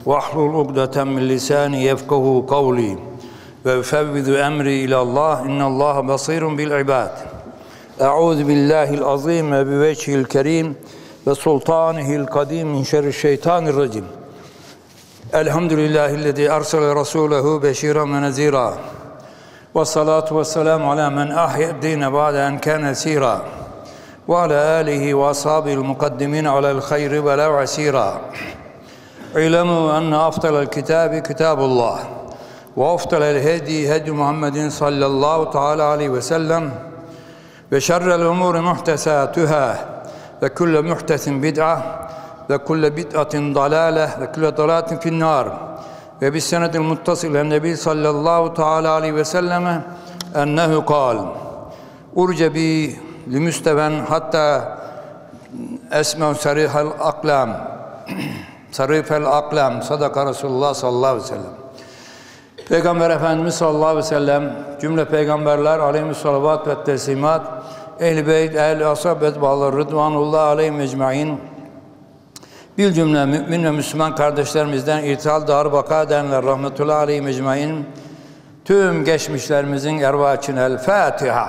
واحلل عقدة من لساني يفقهوا قولي وأفوض أمري إلى الله إن الله بصير بالعباد. أعوذ بالله العظيم وبوجهه الكريم وسلطانه القديم من شر الشيطان الرجيم. الحمد لله الذي أرسل رسوله بشيرا ونذيرا والصلاة والسلام على من أحيا الدين بعد أن كان سيرا وعلى آله وأصحابه المقدمين على الخير ولا عسيرا. اعلموا أن أفضل الكتاب كتاب الله وأفضل الهدي هدي محمد صلى الله تعالى عليه وسلم وشر الأمور محدثاتها وكل محدث بدعة وكل بدعة ضلالة وكل ضلالة في النار. وبالسند المتصل عن النبي صلى الله تعالى عليه وسلم أنه قال أرج بي لمستوى حتى أسمع صريح الأقلام صريف الأقلام صدق Resulullah sallallahu aleyhi ve sellem. Peygamber Efendimiz sallallahu aleyhi ve sellem, cümle peygamberler aleyhissalat ve teslimat, ehl-i beyt, ehl-i ashabet bağlar, rıdvanullah aleyhim ecmain, bir cümle mümin ve Müslüman kardeşlerimizden irtihal dar baka edenler rahmetullahi aleyhim ecmain, tüm geçmişlerimizin ervahı için El Fatiha.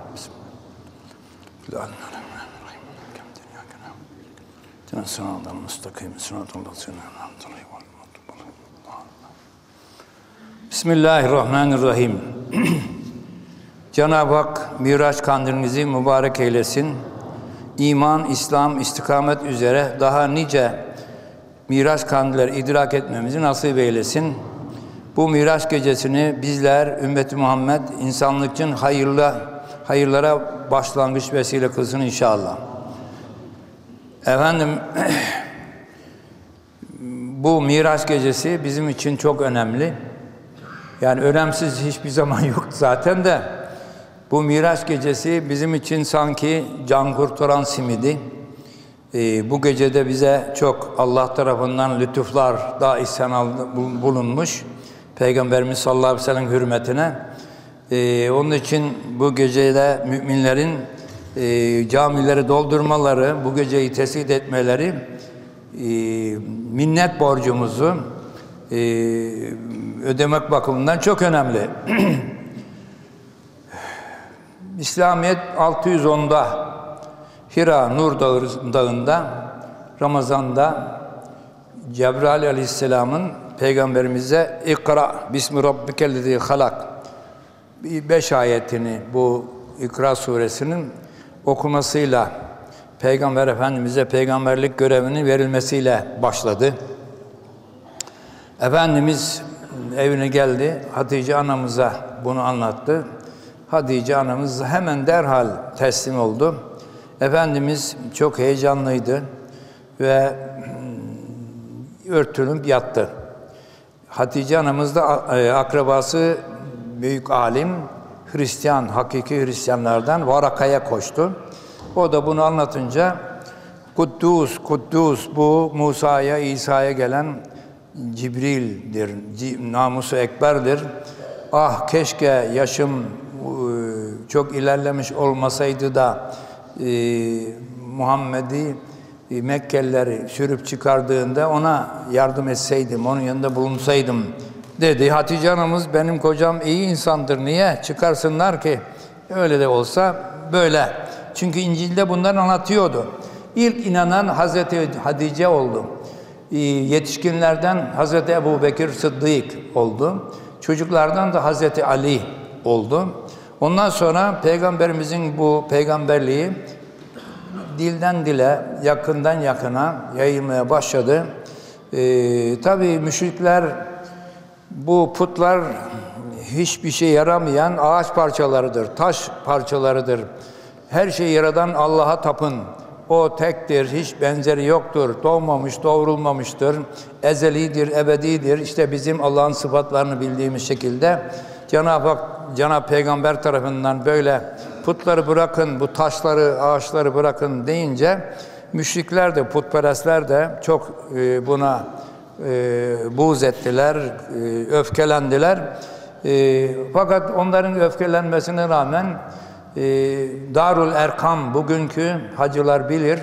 Bismillahirrahmanirrahim. Cenab-ı Hak Miraç kandilinizi mübarek eylesin. İman, İslam, istikamet üzere daha nice Miraç kandilleri idrak etmemizi nasip eylesin. Bu Miraç gecesini bizler, Ümmet-i Muhammed, insanlık için hayırlara başlangıç vesile kılsın inşallah. Efendim, bu Miraç gecesi bizim için çok önemli. Yani önemsiz hiçbir zaman yok zaten de. Bu Miraç gecesi bizim için sanki can kurtaran simidi. Bu gecede bize çok Allah tarafından lütuflar da ihsan bulunmuş. Peygamberimiz sallallahu aleyhi ve sellem hürmetine. Onun için bu gecede müminlerin camileri doldurmaları, bu geceyi tesir etmeleri minnet borcumuzu ödemek bakımından çok önemli. İslamiyet 610'da Hira Nur Dağı'nda Ramazan'da Cebrail Aleyhisselam'ın Peygamberimize İkra Bismi Rabbikellezî halak 5 ayetini bu İkra suresinin okumasıyla Peygamber Efendimiz'e peygamberlik görevinin verilmesiyle başladı. Efendimiz evine geldi, Hatice anamıza bunu anlattı. Hatice anamız hemen derhal teslim oldu. Efendimiz çok heyecanlıydı ve örtünüp yattı. Hatice anamız da akrabası büyük alim, Hristiyan, hakiki Hristiyanlardan Varaka'ya koştu. O da bunu anlatınca Kuddus, Kuddus bu Musa'ya, İsa'ya gelen Cibril'dir, namusu ekberdir. Ah keşke yaşım çok ilerlemiş olmasaydı da Muhammed'i Mekkelileri sürüp çıkardığında ona yardım etseydim, onun yanında bulunsaydım dedi. Hatice anamız benim kocam iyi insandır, niye çıkarsınlar ki? Öyle de olsa böyle. Çünkü İncil'de bunları anlatıyordu. İlk inanan Hazreti Hatice oldu. Yetişkinlerden Hazreti Ebubekir Sıddık oldu. Çocuklardan da Hazreti Ali oldu. Ondan sonra Peygamberimizin bu peygamberliği dilden dile, yakından yakına yayılmaya başladı. Tabii müşrikler, bu putlar hiçbir şey yaramayan ağaç parçalarıdır, taş parçalarıdır. Her şeyi yaradan Allah'a tapın. O tektir, hiç benzeri yoktur, doğmamış, doğrulmamıştır, ezelidir, ebedidir. İşte bizim Allah'ın sıfatlarını bildiğimiz şekilde Cenab-ı Hak, Cenab-ı Peygamber tarafından böyle putları bırakın, bu taşları, ağaçları bırakın deyince müşrikler de, putperestler de çok buna buğz ettiler, öfkelendiler. Fakat onların öfkelenmesine rağmen Darul Erkam, bugünkü hacılar bilir,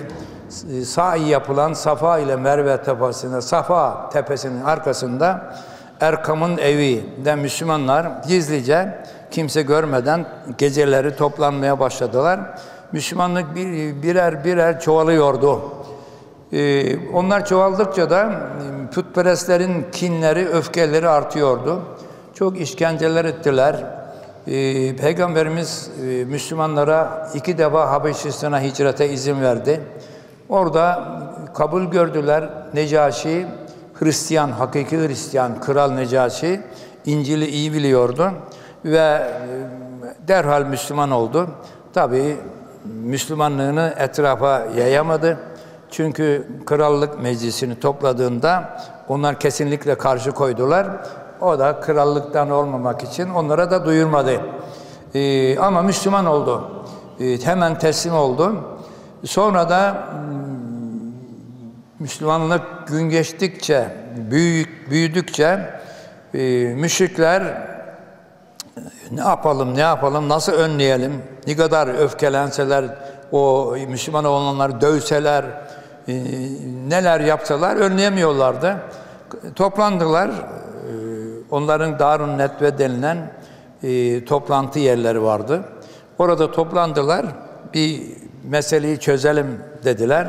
sa'i yapılan Safa ile Merve tepesinde, Safa tepesinin arkasında Erkam'ın evinde Müslümanlar gizlice kimse görmeden geceleri toplanmaya başladılar. Müslümanlık birer birer çoğalıyordu. Onlar çoğaldıkça da putperestlerin kinleri, öfkeleri artıyordu. Çok işkenceler ettiler. Peygamberimiz Müslümanlara 2 defa Habeşistan'a hicrete izin verdi. Orada kabul gördüler. Necaşi, Hristiyan, hakiki Hristiyan, Kral Necaşi, İncil'i iyi biliyordu ve derhal Müslüman oldu. Tabii Müslümanlığını etrafa yayamadı. Çünkü krallık meclisini topladığında onlar kesinlikle karşı koydular. O da krallıktan olmamak için onlara da duyurmadı. Ama Müslüman oldu. Hemen teslim oldu. Sonra da Müslümanlık gün geçtikçe, büyüdükçe müşrikler ne yapalım, nasıl önleyelim, ne kadar öfkelenseler, o Müslüman olanları dövseler, neler yapsalar önleyemiyorlardı. Toplandılar. Onların Darun Netve denilen toplantı yerleri vardı. Orada toplandılar. Bir meseleyi çözelim dediler.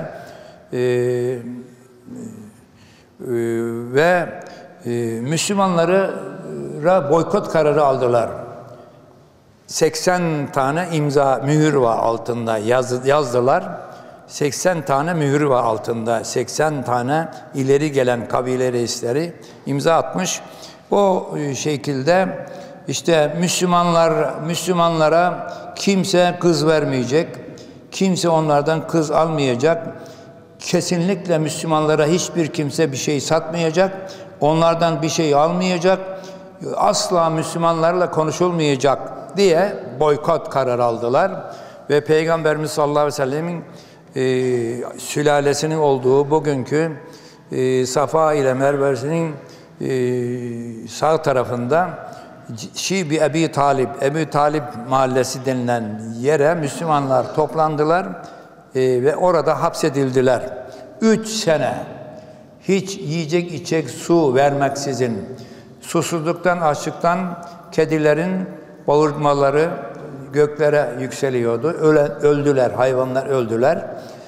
Ve Müslümanlara boykot kararı aldılar. 80 tane imza, mühür var altında yazdılar. 80 tane mühür var altında. 80 tane ileri gelen kabile reisleri imza atmış. O şekilde işte Müslümanlara kimse kız vermeyecek. Kimse onlardan kız almayacak. Kesinlikle Müslümanlara hiçbir kimse bir şey satmayacak. Onlardan bir şey almayacak. Asla Müslümanlarla konuşulmayacak diye boykot kararı aldılar. Ve Peygamberimiz sallallahu aleyhi ve sellemin sülalesinin olduğu bugünkü Safa ile Merve'sinin sağ tarafında Şibi Ebi Talib mahallesi denilen yere Müslümanlar toplandılar ve orada hapsedildiler. 3 sene hiç yiyecek içecek su vermeksizin, susuzluktan, açlıktan kedilerin bağırmaları göklere yükseliyordu. Öldüler, hayvanlar öldüler.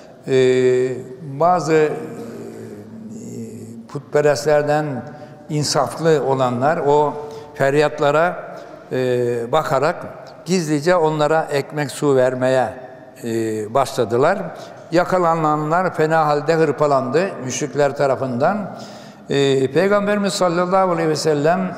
Bazı putperestlerden insaflı olanlar o feryatlara bakarak gizlice onlara ekmek su vermeye başladılar. Yakalananlar fena halde hırpalandı müşrikler tarafından. Peygamberimiz sallallahu aleyhi ve sellem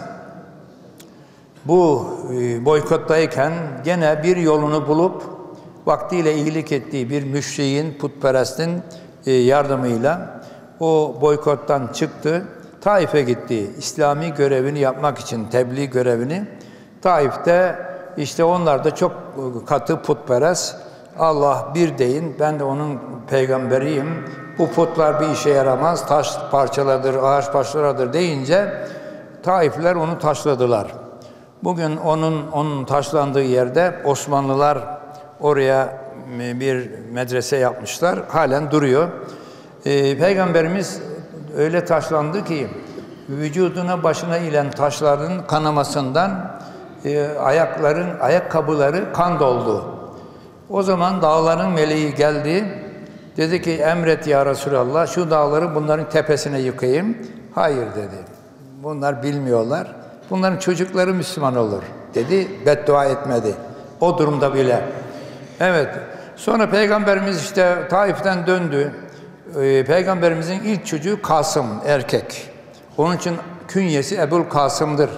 bu boykottayken gene bir yolunu bulup vaktiyle iyilik ettiği bir müşriğin, putperestin yardımıyla o boykottan çıktı. Taif'e gitti. İslami görevini yapmak için, tebliğ görevini. Taif'te işte onlar da çok katı putperest. Allah bir deyin, ben de onun peygamberiyim. Bu putlar bir işe yaramaz, taş parçalarıdır, ağaç parçalarıdır deyince Taifliler onu taşladılar. Bugün onun taşlandığı yerde Osmanlılar oraya bir medrese yapmışlar. Halen duruyor. Peygamberimiz öyle taşlandı ki vücuduna başına ilen taşların kanamasından ayakkabıları kan doldu. O zaman dağların meleği geldi. Dedi ki emret ya Resulallah şu dağları bunların tepesine yıkayayım. Hayır dedi. Bunlar bilmiyorlar. Bunların çocukları Müslüman olur dedi. Beddua etmedi. O durumda bile. Evet. Sonra Peygamberimiz işte Taif'ten döndü. Peygamberimizin ilk çocuğu Kasım erkek. Onun için künyesi Ebul Kasım'dır.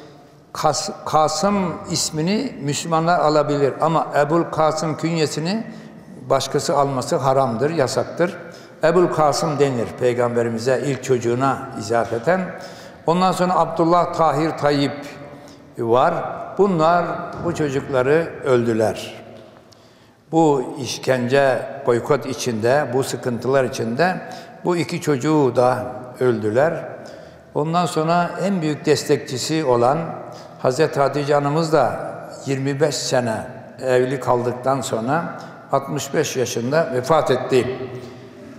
Kasım ismini Müslümanlar alabilir ama Ebul Kasım künyesini başkası alması haramdır, yasaktır. Ebul Kasım denir Peygamberimize ilk çocuğuna izafeten. Ondan sonra Abdullah, Tahir, Tayyip var. Bunlar bu çocukları öldüler. Bu işkence, boykot içinde, bu sıkıntılar içinde bu 2 çocuğu da öldüler. Ondan sonra en büyük destekçisi olan Hazreti Hatice Hanımız da 25 sene evli kaldıktan sonra 65 yaşında vefat etti.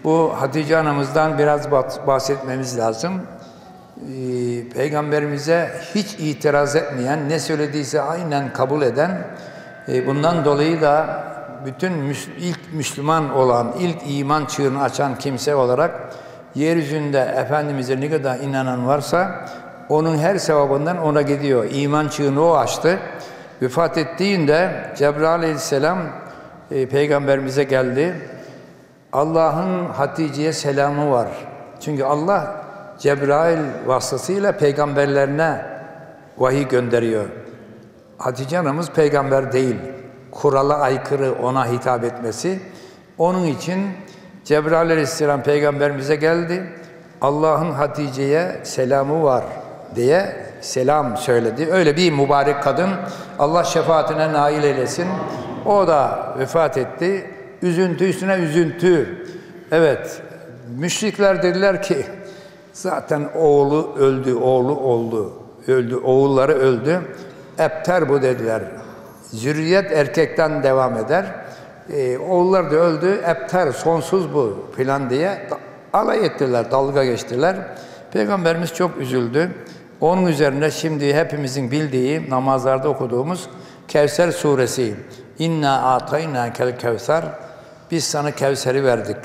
Bu Hatice anamızdan biraz bahsetmemiz lazım. Peygamberimize hiç itiraz etmeyen, ne söylediyse aynen kabul eden, bundan dolayı da bütün ilk Müslüman olan, ilk iman çığını açan kimse olarak yeryüzünde Efendimiz'e ne kadar inanan varsa onun her sevabından ona gidiyor. İman çığını o açtı. Vefat ettiğinde Cebrail aleyhisselam Peygamberimize geldi. Allah'ın Hatice'ye selamı var. Çünkü Allah Cebrail vasıtasıyla peygamberlerine vahiy gönderiyor. Hatice anamız peygamber değil. Kurala aykırı ona hitap etmesi. Onun için Cebrail aleyhisselam peygamberimize geldi. Allah'ın Hatice'ye selamı var diye selam söyledi. Öyle bir mübarek kadın. Allah şefaatine nail eylesin. O da vefat etti. Üzüntü üstüne üzüntü. Evet, müşrikler dediler ki zaten oğlu öldü, oğlu oldu, öldü, oğulları öldü. Ebter bu dediler. Zürriyet erkekten devam eder. Oğullar da öldü, ebter, sonsuz bu filan diye alay ettiler, dalga geçtiler. Peygamberimiz çok üzüldü. Onun üzerine şimdi hepimizin bildiği, namazlarda okuduğumuz Kevser suresi. İnna atayna kel kevser. Biz sana Kevser'i verdik.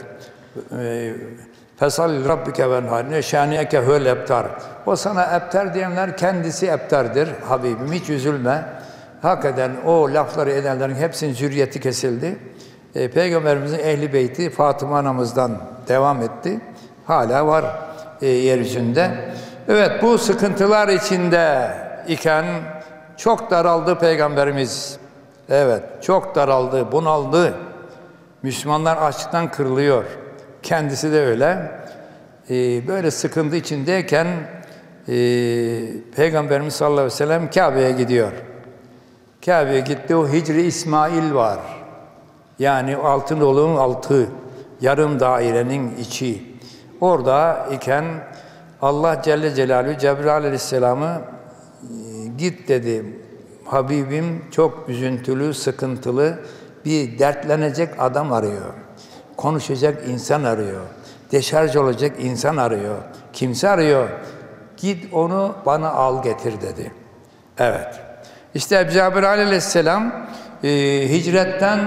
Fesal rabbike venhar ne şaniyeke huvel ebtar. O sana ebtar diyenler kendisi ebtardır. Habibim hiç üzülme. Hakikaten o lafları edenlerin hepsinin zürriyeti kesildi. Peygamberimizin ehli beyti Fatıma anamızdan devam etti. Hala var yeryüzünde. Evet, bu sıkıntılar içinde iken çok daraldı Peygamberimiz. Evet, çok daraldı, bunaldı. Müslümanlar açlıktan kırılıyor. Kendisi de öyle. Böyle sıkıntı içindeyken Peygamberimiz sallallahu aleyhi ve sellem Kabe'ye gidiyor. Kabe'ye gitti, o Hicri İsmail var. Yani altın doluğun altı, yarım dairenin içi. Orada iken Allah Celle Celaluhu Cebrail aleyhisselamı git dedi. Habibim çok üzüntülü, sıkıntılı, bir dertlenecek adam arıyor. Konuşacak insan arıyor. Deşarj olacak insan arıyor. Kimse arıyor. Git onu bana al getir dedi. Evet. İşte Cebrail aleyhisselam hicretten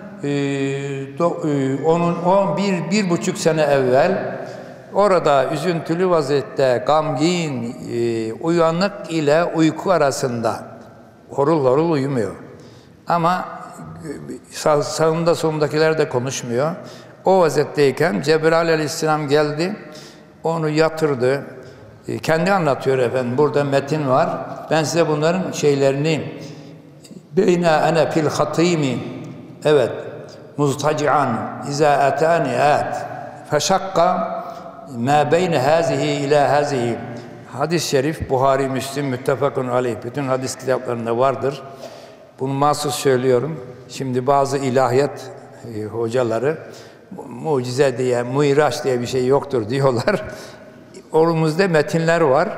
bir buçuk sene evvel orada üzüntülü vaziyette gamgin, uyanık ile uyku arasında horul horul uyumuyor. Ama sağında solundakiler de konuşmuyor. O vaziyetteyken Cebrail aleyhisselam geldi, onu yatırdı. Kendi anlatıyor efendim, burada metin var. Ben size bunların şeylerini beyne ene fil hatimi, evet, muztaci'an iza atani at feşakka ma beyne hazihi ila hazihi. Hadis-i şerif Buhari, Müslim, müttefakun aleyh. Bütün hadis kitaplarında vardır. Bunu mahsus söylüyorum. Şimdi bazı ilahiyat hocaları mucize diye, muiraç diye bir şey yoktur diyorlar. Orumuzda metinler var.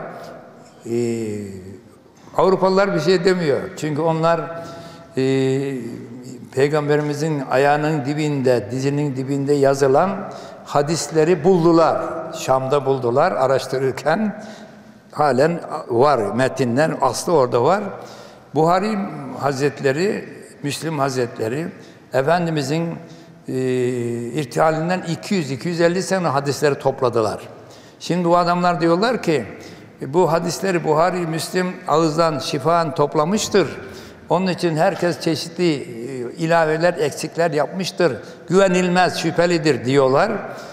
Avrupalılar bir şey demiyor. Çünkü onlar Peygamberimizin ayağının dibinde, dizinin dibinde yazılan hadisleri buldular. Şam'da buldular araştırırken. Halen var metinler, aslı orada var. Buhari Hazretleri, Müslim Hazretleri, Efendimizin irtihalinden 200-250 sene hadisleri topladılar. Şimdi bu adamlar diyorlar ki, bu hadisleri Buhari, Müslim ağızdan şifaen toplamıştır. Onun için herkes çeşitli ilaveler, eksikler yapmıştır. Güvenilmez, şüphelidir diyorlar.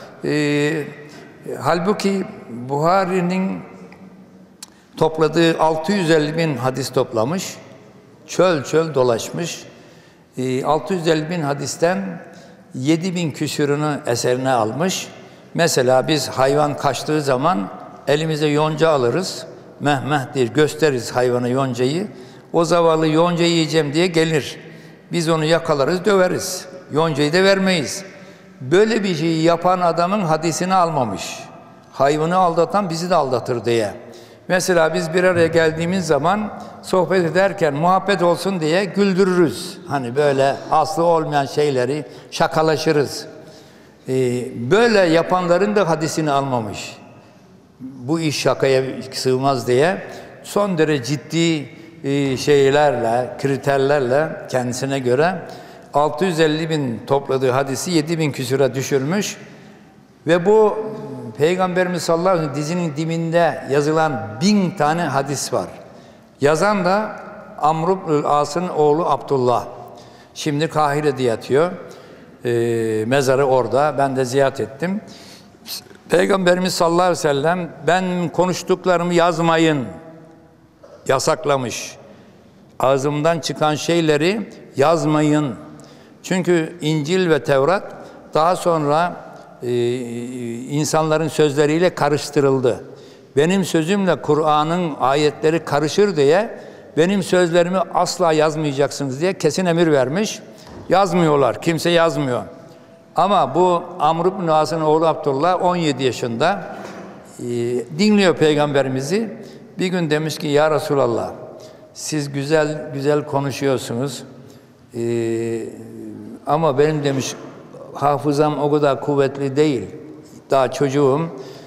Halbuki Buhari'nin topladığı 650 bin hadis toplamış. Çöl çöl dolaşmış. 650 bin hadisten 7 bin küsurunu eserine almış. Mesela biz hayvan kaçtığı zaman elimize yonca alırız. Meh diye gösteririz hayvana yoncayı. O zavallı yoncayı yiyeceğim diye gelir. Biz onu yakalarız, döveriz. Yoncayı da vermeyiz. Böyle bir şeyi yapan adamın hadisini almamış. Hayvanı aldatan bizi de aldatır diye. Mesela biz bir araya geldiğimiz zaman sohbet ederken muhabbet olsun diye güldürürüz. Hani böyle aslı olmayan şeyleri şakalaşırız. Böyle yapanların da hadisini almamış. Bu iş şakaya sığmaz diye son derece ciddi şeylerle, kriterlerle kendisine göre 650 bin topladığı hadisi 7 bin küsura düşürmüş. Ve bu Peygamberimiz sallallahu aleyhi ve sellem dizinin dibinde yazılan 1000 tane hadis var. Yazan da Amr ibn As'ın oğlu Abdullah. Şimdi Kahire'de yatıyor. Mezarı orada. Ben de ziyaret ettim. Peygamberimiz sallallahu aleyhi ve sellem ben konuştuklarımı yazmayın yasaklamış. Ağzımdan çıkan şeyleri yazmayın. Çünkü İncil ve Tevrat daha sonra insanların sözleriyle karıştırıldı. Benim sözümle Kur'an'ın ayetleri karışır diye benim sözlerimi asla yazmayacaksınız diye kesin emir vermiş. Yazmıyorlar. Kimse yazmıyor. Ama bu Amr ibn As'ın oğlu Abdullah 17 yaşında dinliyor Peygamberimizi. Bir gün demiş ki ya Resulallah siz güzel güzel konuşuyorsunuz. Ama benim demiş hafızam o kadar kuvvetli değil. Daha çocuğum.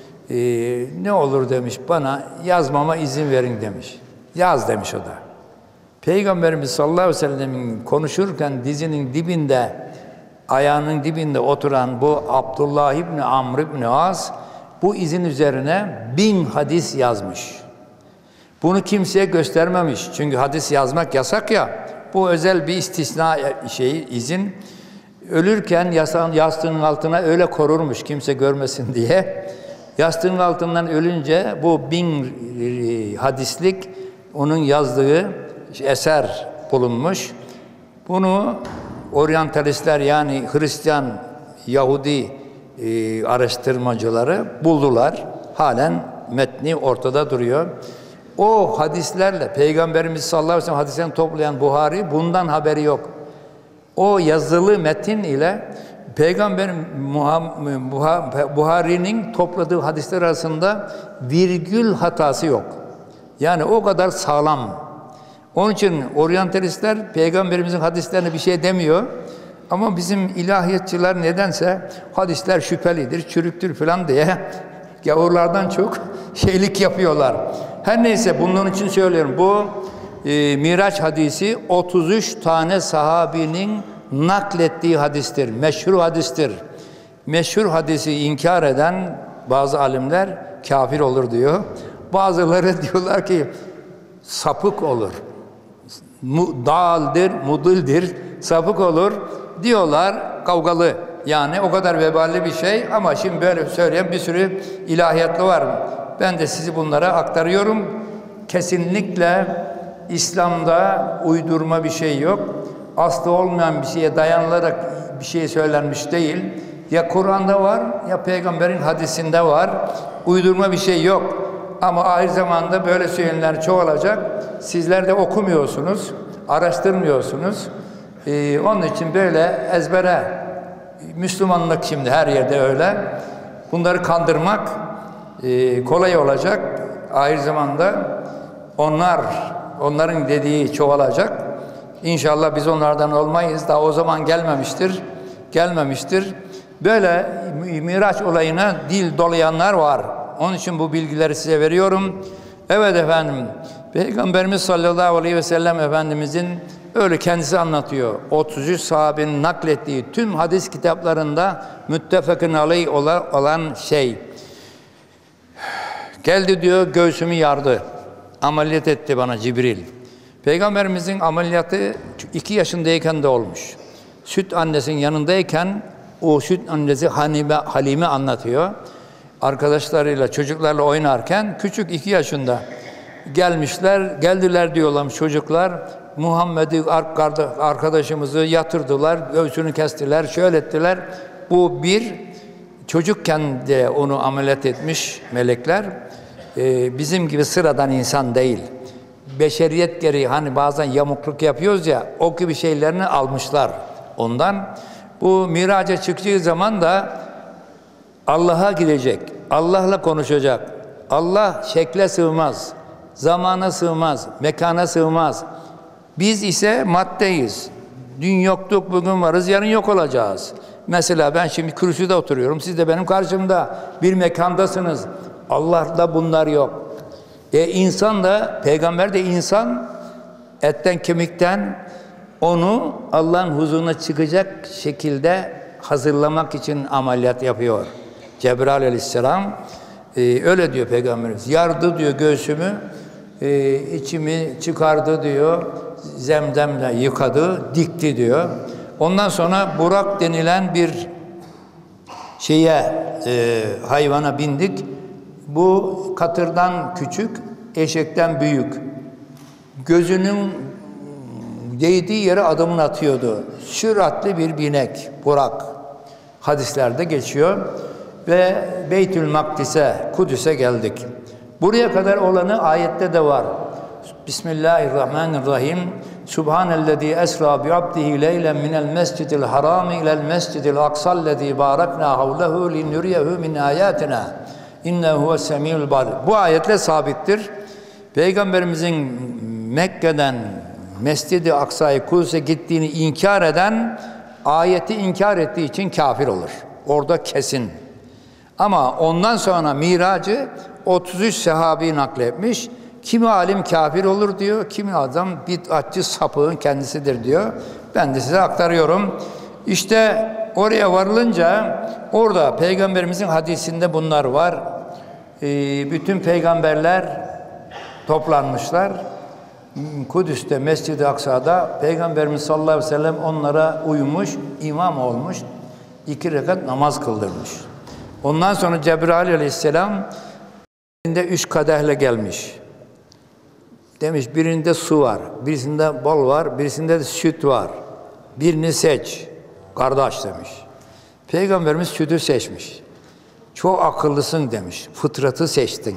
Ne olur demiş bana yazmama izin verin demiş. Yaz demiş o da. Peygamberimiz sallallahu aleyhi ve sellem'in konuşurken dizinin dibinde, ayağının dibinde oturan bu Abdullah İbni Amr İbni As bu izin üzerine 1000 hadis yazmış. Bunu kimseye göstermemiş. Çünkü hadis yazmak yasak ya. Bu özel bir istisna izin. Ölürken yastığının altına öyle korurmuş kimse görmesin diye. Yastığının altından ölünce bu 1000 hadislik onun yazdığı eser bulunmuş. Bunu oryantalistler yani Hristiyan, Yahudi araştırmacıları buldular. Halen metni ortada duruyor. O hadislerle Peygamberimiz sallallahu aleyhi ve sellem hadislerini toplayan Buhari bundan haberi yok. O yazılı metin ile Peygamber Buhari'nin topladığı hadisler arasında virgül hatası yok. Yani o kadar sağlam. Onun için oryantalistler Peygamberimizin hadislerine bir şey demiyor. Ama bizim ilahiyatçılar nedense hadisler şüphelidir, çürüktür falan diye gavurlardan çok şeylik yapıyorlar. Her neyse bunun için söylüyorum. Bu Miraç hadisi 33 tane sahabinin naklettiği hadistir. Meşhur hadistir. Meşhur hadisi inkar eden bazı alimler kafir olur diyor. Bazıları diyorlar ki sapık olur. Daldir, mudildir, sapık olur diyorlar kavgalı. Yani o kadar veballi bir şey ama şimdi böyle söyleyen bir sürü ilahiyatlı var. Ben de sizi bunlara aktarıyorum. Kesinlikle İslam'da uydurma bir şey yok. Aslı olmayan bir şeye dayanılarak bir şey söylenmiş değil. Ya Kur'an'da var ya Peygamber'in hadisinde var. Uydurma bir şey yok. Ama aynı zamanda böyle söylenenler çoğalacak. Sizler de okumuyorsunuz, araştırmıyorsunuz. Onun için böyle ezbere, Müslümanlık şimdi her yerde öyle. Bunları kandırmak kolay olacak. Aynı zamanda onların dediği çoğalacak. İnşallah biz onlardan olmayız. Daha o zaman gelmemiştir. Böyle Miraç olayına dil dolayanlar var. Onun için bu bilgileri size veriyorum. Evet efendim, Peygamberimiz sallallahu aleyhi ve sellem Efendimizin öyle kendisi anlatıyor. 33 sahabenin naklettiği tüm hadis kitaplarında müttefakın aleyh olan şey. Geldi diyor, göğsümü yardı. Ameliyat etti bana Cibril. Peygamberimizin ameliyatı 2 yaşındayken de olmuş. Süt annesinin yanındayken o süt annesi Halime anlatıyor. Arkadaşlarıyla, çocuklarla oynarken küçük 2 yaşında geldiler diyorlarmış çocuklar. Muhammed'i arkadaşımızı yatırdılar, göğsünü kestiler, şöyle ettiler. Bu bir çocukken de onu ameliyat etmiş melekler. Bizim gibi sıradan insan değil. Beşeriyet gereği hani bazen yamukluk yapıyoruz ya, o gibi şeylerini almışlar ondan. Bu miraca çıktığı zaman da Allah'a gidecek, Allah'la konuşacak. Allah şekle sığmaz, zamana sığmaz, mekana sığmaz. Biz ise maddeyiz. Dün yoktuk, bugün varız, yarın yok olacağız. Mesela ben şimdi kürsüde oturuyorum, siz de benim karşımda bir mekandasınız. Allah'ta bunlar yok. İnsan da, peygamber de insan, etten kemikten, onu Allah'ın huzuruna çıkacak şekilde hazırlamak için ameliyat yapıyor. Cebrail aleyhisselam öyle diyor Peygamberimiz. Yardı diyor göğsümü, içimi çıkardı diyor, zemzemle yıkadı, dikti diyor. Ondan sonra Burak denilen bir hayvana bindik. Bu katırdan küçük, eşekten büyük. Gözünün değdiği yere adımını atıyordu. Süratli bir binek, Burak. Hadislerde geçiyor. Ve Beytül Makdis'e, Kudüs'e geldik. Buraya kadar olanı ayette de var. Bismillahirrahmanirrahim. Subhanellezî esra bi'abdihi leylen minel mescidil harami ilel mescidil aksallezî bâraknâ havlehu linnuriyehu min âyâtina. İnnehu huves-semî'ul bâsir. Bu ayetle sabittir. Peygamberimizin Mekke'den Mescid-i Aksa'ya, Kudüs'e gittiğini inkar eden, ayeti inkar ettiği için kafir olur. Orada kesin. Ama ondan sonra Miracı 33 sahabi nakletmiş. Kimi alim kafir olur diyor, kimi adam bid'atçı sapığın kendisidir diyor. Ben de size aktarıyorum. İşte oraya varılınca orada Peygamberimizin hadisinde bunlar var. Bütün peygamberler toplanmışlar. Kudüs'te, Mescid-i Aksa'da Peygamberimiz sallallahu aleyhi ve sellem onlara uymuş, imam olmuş, 2 rekat namaz kıldırmış. Ondan sonra Cebrail aleyhisselam elinde 3 kadehle gelmiş. Demiş birinde su var, birisinde bal var, birisinde de süt var. Birini seç, kardeş demiş. Peygamberimiz sütü seçmiş. Çok akıllısın demiş, fıtratı seçtin.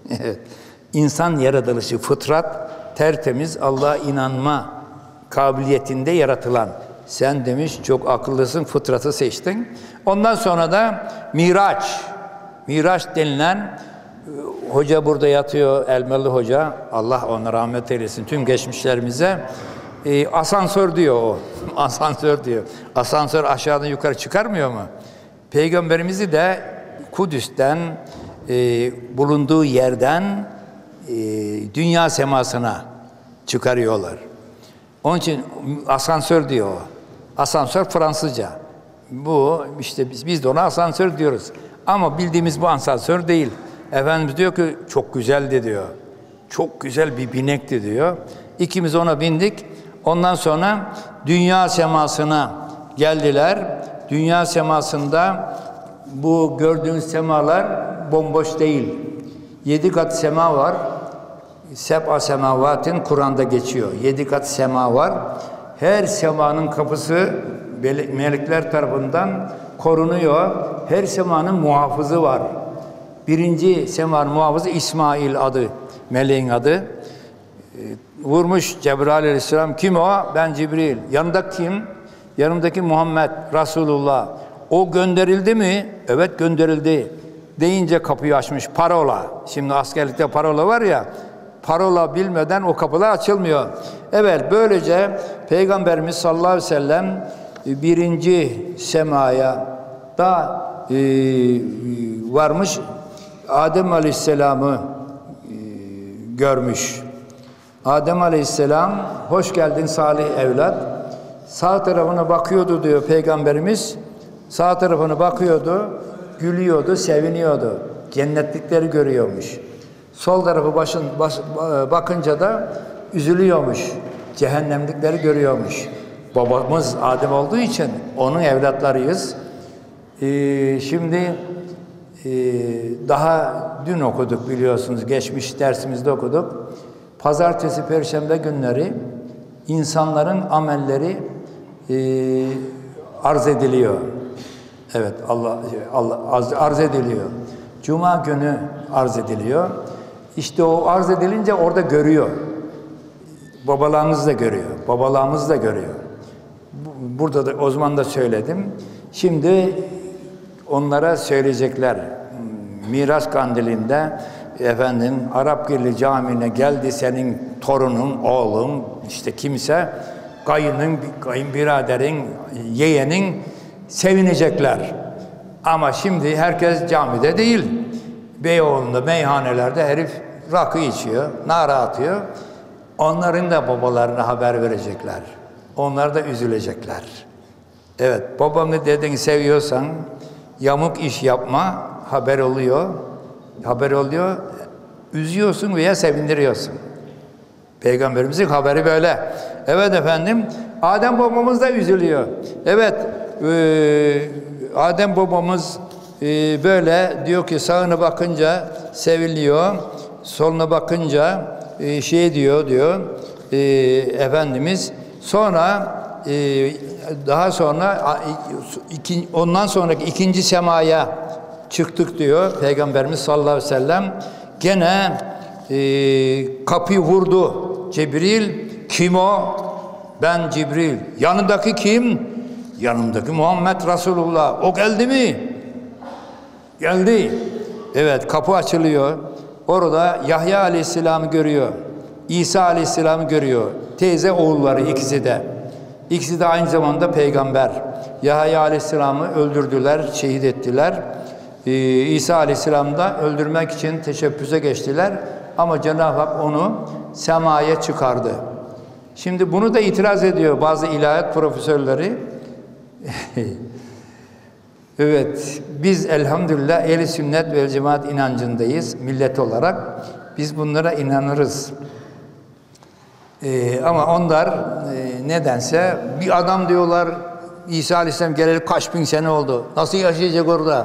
İnsan yaratılışı, fıtrat, tertemiz, Allah'a inanma kabiliyetinde yaratılan. Sen demiş çok akıllısın, fıtratı seçtin. Ondan sonra da Miraç. Miraç denilen hoca burada yatıyor, Elmalı Hoca. Allah ona rahmet eylesin tüm geçmişlerimize. Asansör diyor o. Asansör diyor. Asansör aşağıdan yukarı çıkarmıyor mu? Peygamberimizi de Kudüs'ten bulunduğu yerden dünya semasına çıkarıyorlar. Onun için asansör diyor o. Asansör Fransızca. Bu işte biz de ona asansör diyoruz. Ama bildiğimiz bu asansör değil. Efendimiz diyor ki çok güzeldi diyor. Çok güzel bir binekti diyor. İkimiz ona bindik. Ondan sonra dünya semasına geldiler. Dünya semasında bu gördüğünüz semalar bomboş değil. 7 kat sema var. Seb'a semavatin Kur'an'da geçiyor. 7 kat sema var. Her semanın kapısı melekler tarafından korunuyor. Her semanın muhafızı var. Birinci semanın muhafızı İsmail adı, meleğin adı. Vurmuş Cebrail aleyhisselam. Kim o? Ben Cibril. Yanında kim? Yanımdaki Muhammed Resulullah. O gönderildi mi? Evet gönderildi. Deyince kapıyı açmış. Parola. Şimdi askerlikte parola var ya. Parola bilmeden o kapılar açılmıyor. Evet böylece Peygamberimiz sallallahu aleyhi ve sellem birinci semaya da varmış. Adem aleyhisselamı görmüş. Adem aleyhisselam hoş geldin salih evlat. Sağ tarafına bakıyordu diyor Peygamberimiz. Sağ tarafına bakıyordu, gülüyordu, seviniyordu. Cennetlikleri görüyormuş. Sol tarafı bakınca da üzülüyormuş. Cehennemlikleri görüyormuş. Babamız Adem olduğu için onun evlatlarıyız. Şimdi daha dün okuduk biliyorsunuz. Geçmiş dersimizde okuduk. Pazartesi, perşembe günleri insanların amelleri arz ediliyor. Evet, Allah arz ediliyor. Cuma günü arz ediliyor. İşte o arz edilince orada görüyor. Babalarımız da görüyor. Babalarımız da görüyor. Burada da o zaman da söyledim. Şimdi onlara söyleyecekler. Miraç kandilinde efendim Arapgirli Camii'ne geldi senin torunun, oğlun, işte kimse kayının, kayınbiraderin, yeğenin sevinecekler. Ama şimdi herkes camide değil. Beyoğlu'nda, meyhanelerde herif rakı içiyor, nara atıyor. Onların da babalarına haber verecekler. Onlar da üzülecekler. Evet, babamı dedin seviyorsan yamuk iş yapma, haber oluyor. Haber oluyor, üzüyorsun veya sevindiriyorsun. Peygamberimizin haberi böyle. Evet efendim, Adem babamız da üzülüyor. Evet, Adem babamız böyle diyor ki sağına bakınca seviliyor, soluna bakınca diyor Efendimiz. Sonra daha sonra ondan sonraki ikinci semaya çıktık diyor Peygamberimiz sallallahu aleyhi ve sellem. Gene kapıyı vurdu Cibril. Kim o? Ben Cibril. Yanındaki kim? Yanımdaki Muhammed Resulullah. O geldi mi? Geldi. Evet, kapı açılıyor. Orada Yahya Aleyhisselam'ı görüyor. İsa Aleyhisselam'ı görüyor. Teyze oğulları ikisi de. İkisi de aynı zamanda peygamber. Yahya Aleyhisselam'ı öldürdüler, şehit ettiler. İsa Aleyhisselam'ı da öldürmek için teşebbüse geçtiler. Ama Cenab-ı Hak onu semaya çıkardı. Şimdi bunu da itiraz ediyor bazı ilahiyat profesörleri. Evet, biz elhamdülillah ehl-i sünnet ve cemaat inancındayız millet olarak. Biz bunlara inanırız. Ama onlar nedense bir adam diyorlar, İsa Aleyhisselam geleli kaç bin sene oldu. Nasıl yaşayacak orada?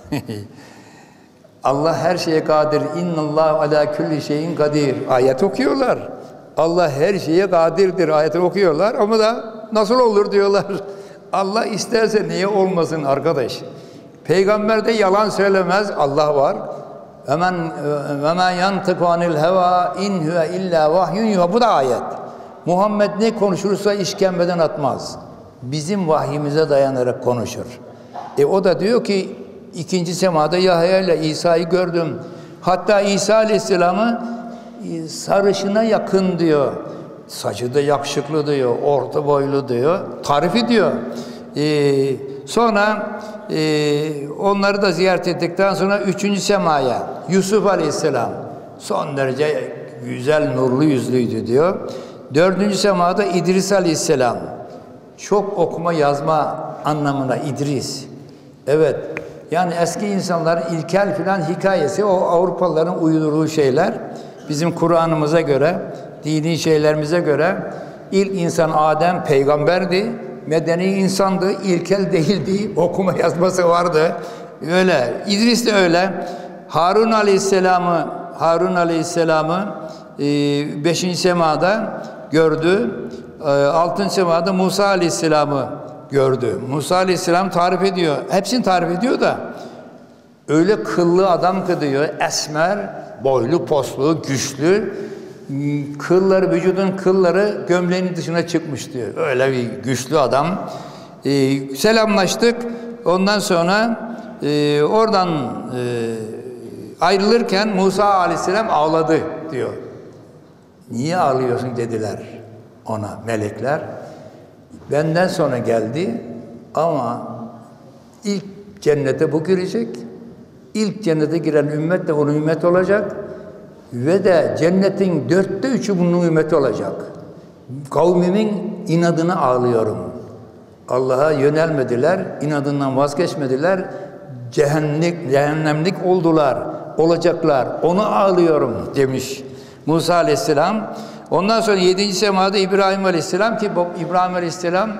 Allah her şeye kadir. İnnallâhu alâ külli şeyin kadir. Ayet okuyorlar. Allah her şeye kadirdir. Ayeti okuyorlar ama da nasıl olur diyorlar. Allah isterse niye olmasın arkadaş? Peygamber de yalan söylemez. Allah var. Hemen yantıku anil heva in huve illa vahyun yuha. Bu da ayet. Muhammed ne konuşursa işkembeden atmaz. Bizim vahyimize dayanarak konuşur. O da diyor ki ikinci semada Yahya ile İsa'yı gördüm. Hatta İsa Aleyhisselam'ı sarışına yakın diyor. Saçı da yakışıklı diyor. Orta boylu diyor. Tarif ediyor. Sonra onları da ziyaret ettikten sonra üçüncü semaya Yusuf Aleyhisselam son derece güzel nurlu yüzlüydü diyor. Dördüncü semada İdris Aleyhisselam çok okuma yazma anlamına İdris. Evet. Yani eski insanların ilkel filan hikayesi o Avrupalıların uydurduğu şeyler. Bizim Kur'an'ımıza göre, dini şeylerimize göre ilk insan Adem peygamberdi. Medeni insandı, ilkel değildi. Okuma yazması vardı. Öyle. İdris de öyle. Harun Aleyhisselam'ı 5. semada gördü. 6. semada Musa Aleyhisselam'ı gördü. Musa Aleyhisselam tarif ediyor. Hepsini tarif ediyor da öyle kıllı adam ki diyor, esmer, boylu, poslu, güçlü, kılları, vücudun kılları gömleğinin dışına çıkmış diyor. Öyle bir güçlü adam. Selamlaştık. Ondan sonra oradan ayrılırken Musa Aleyhisselam ağladı diyor. Niye ağlıyorsun dediler ona melekler. Benden sonra geldi ama ilk cennete bu girecek. İlk cennete giren ümmet de onun ümmeti olacak. Ve de cennetin 3/4 bunun ümmeti olacak. Kavmimin inadına ağlıyorum. Allah'a yönelmediler, inadından vazgeçmediler. Cehennemlik oldular, olacaklar. Onu ağlıyorum demiş Musa Aleyhisselam. Ondan sonra 7. semada İbrahim Aleyhisselam ki İbrahim Aleyhisselam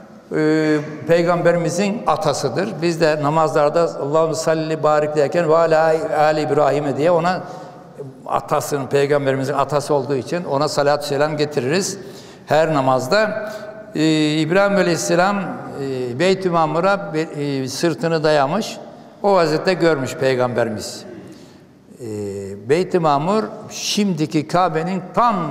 Peygamberimizin atasıdır. Biz de namazlarda Allahümme salli barik derken ve ali İbrahim'e diye ona atasının, Peygamberimizin atası olduğu için ona salatü selam getiririz her namazda. İbrahim Aleyhisselam Beyt-i Mamur'a sırtını dayamış. O vaziyette görmüş Peygamberimiz. Beyt-i Mamur şimdiki Kabe'nin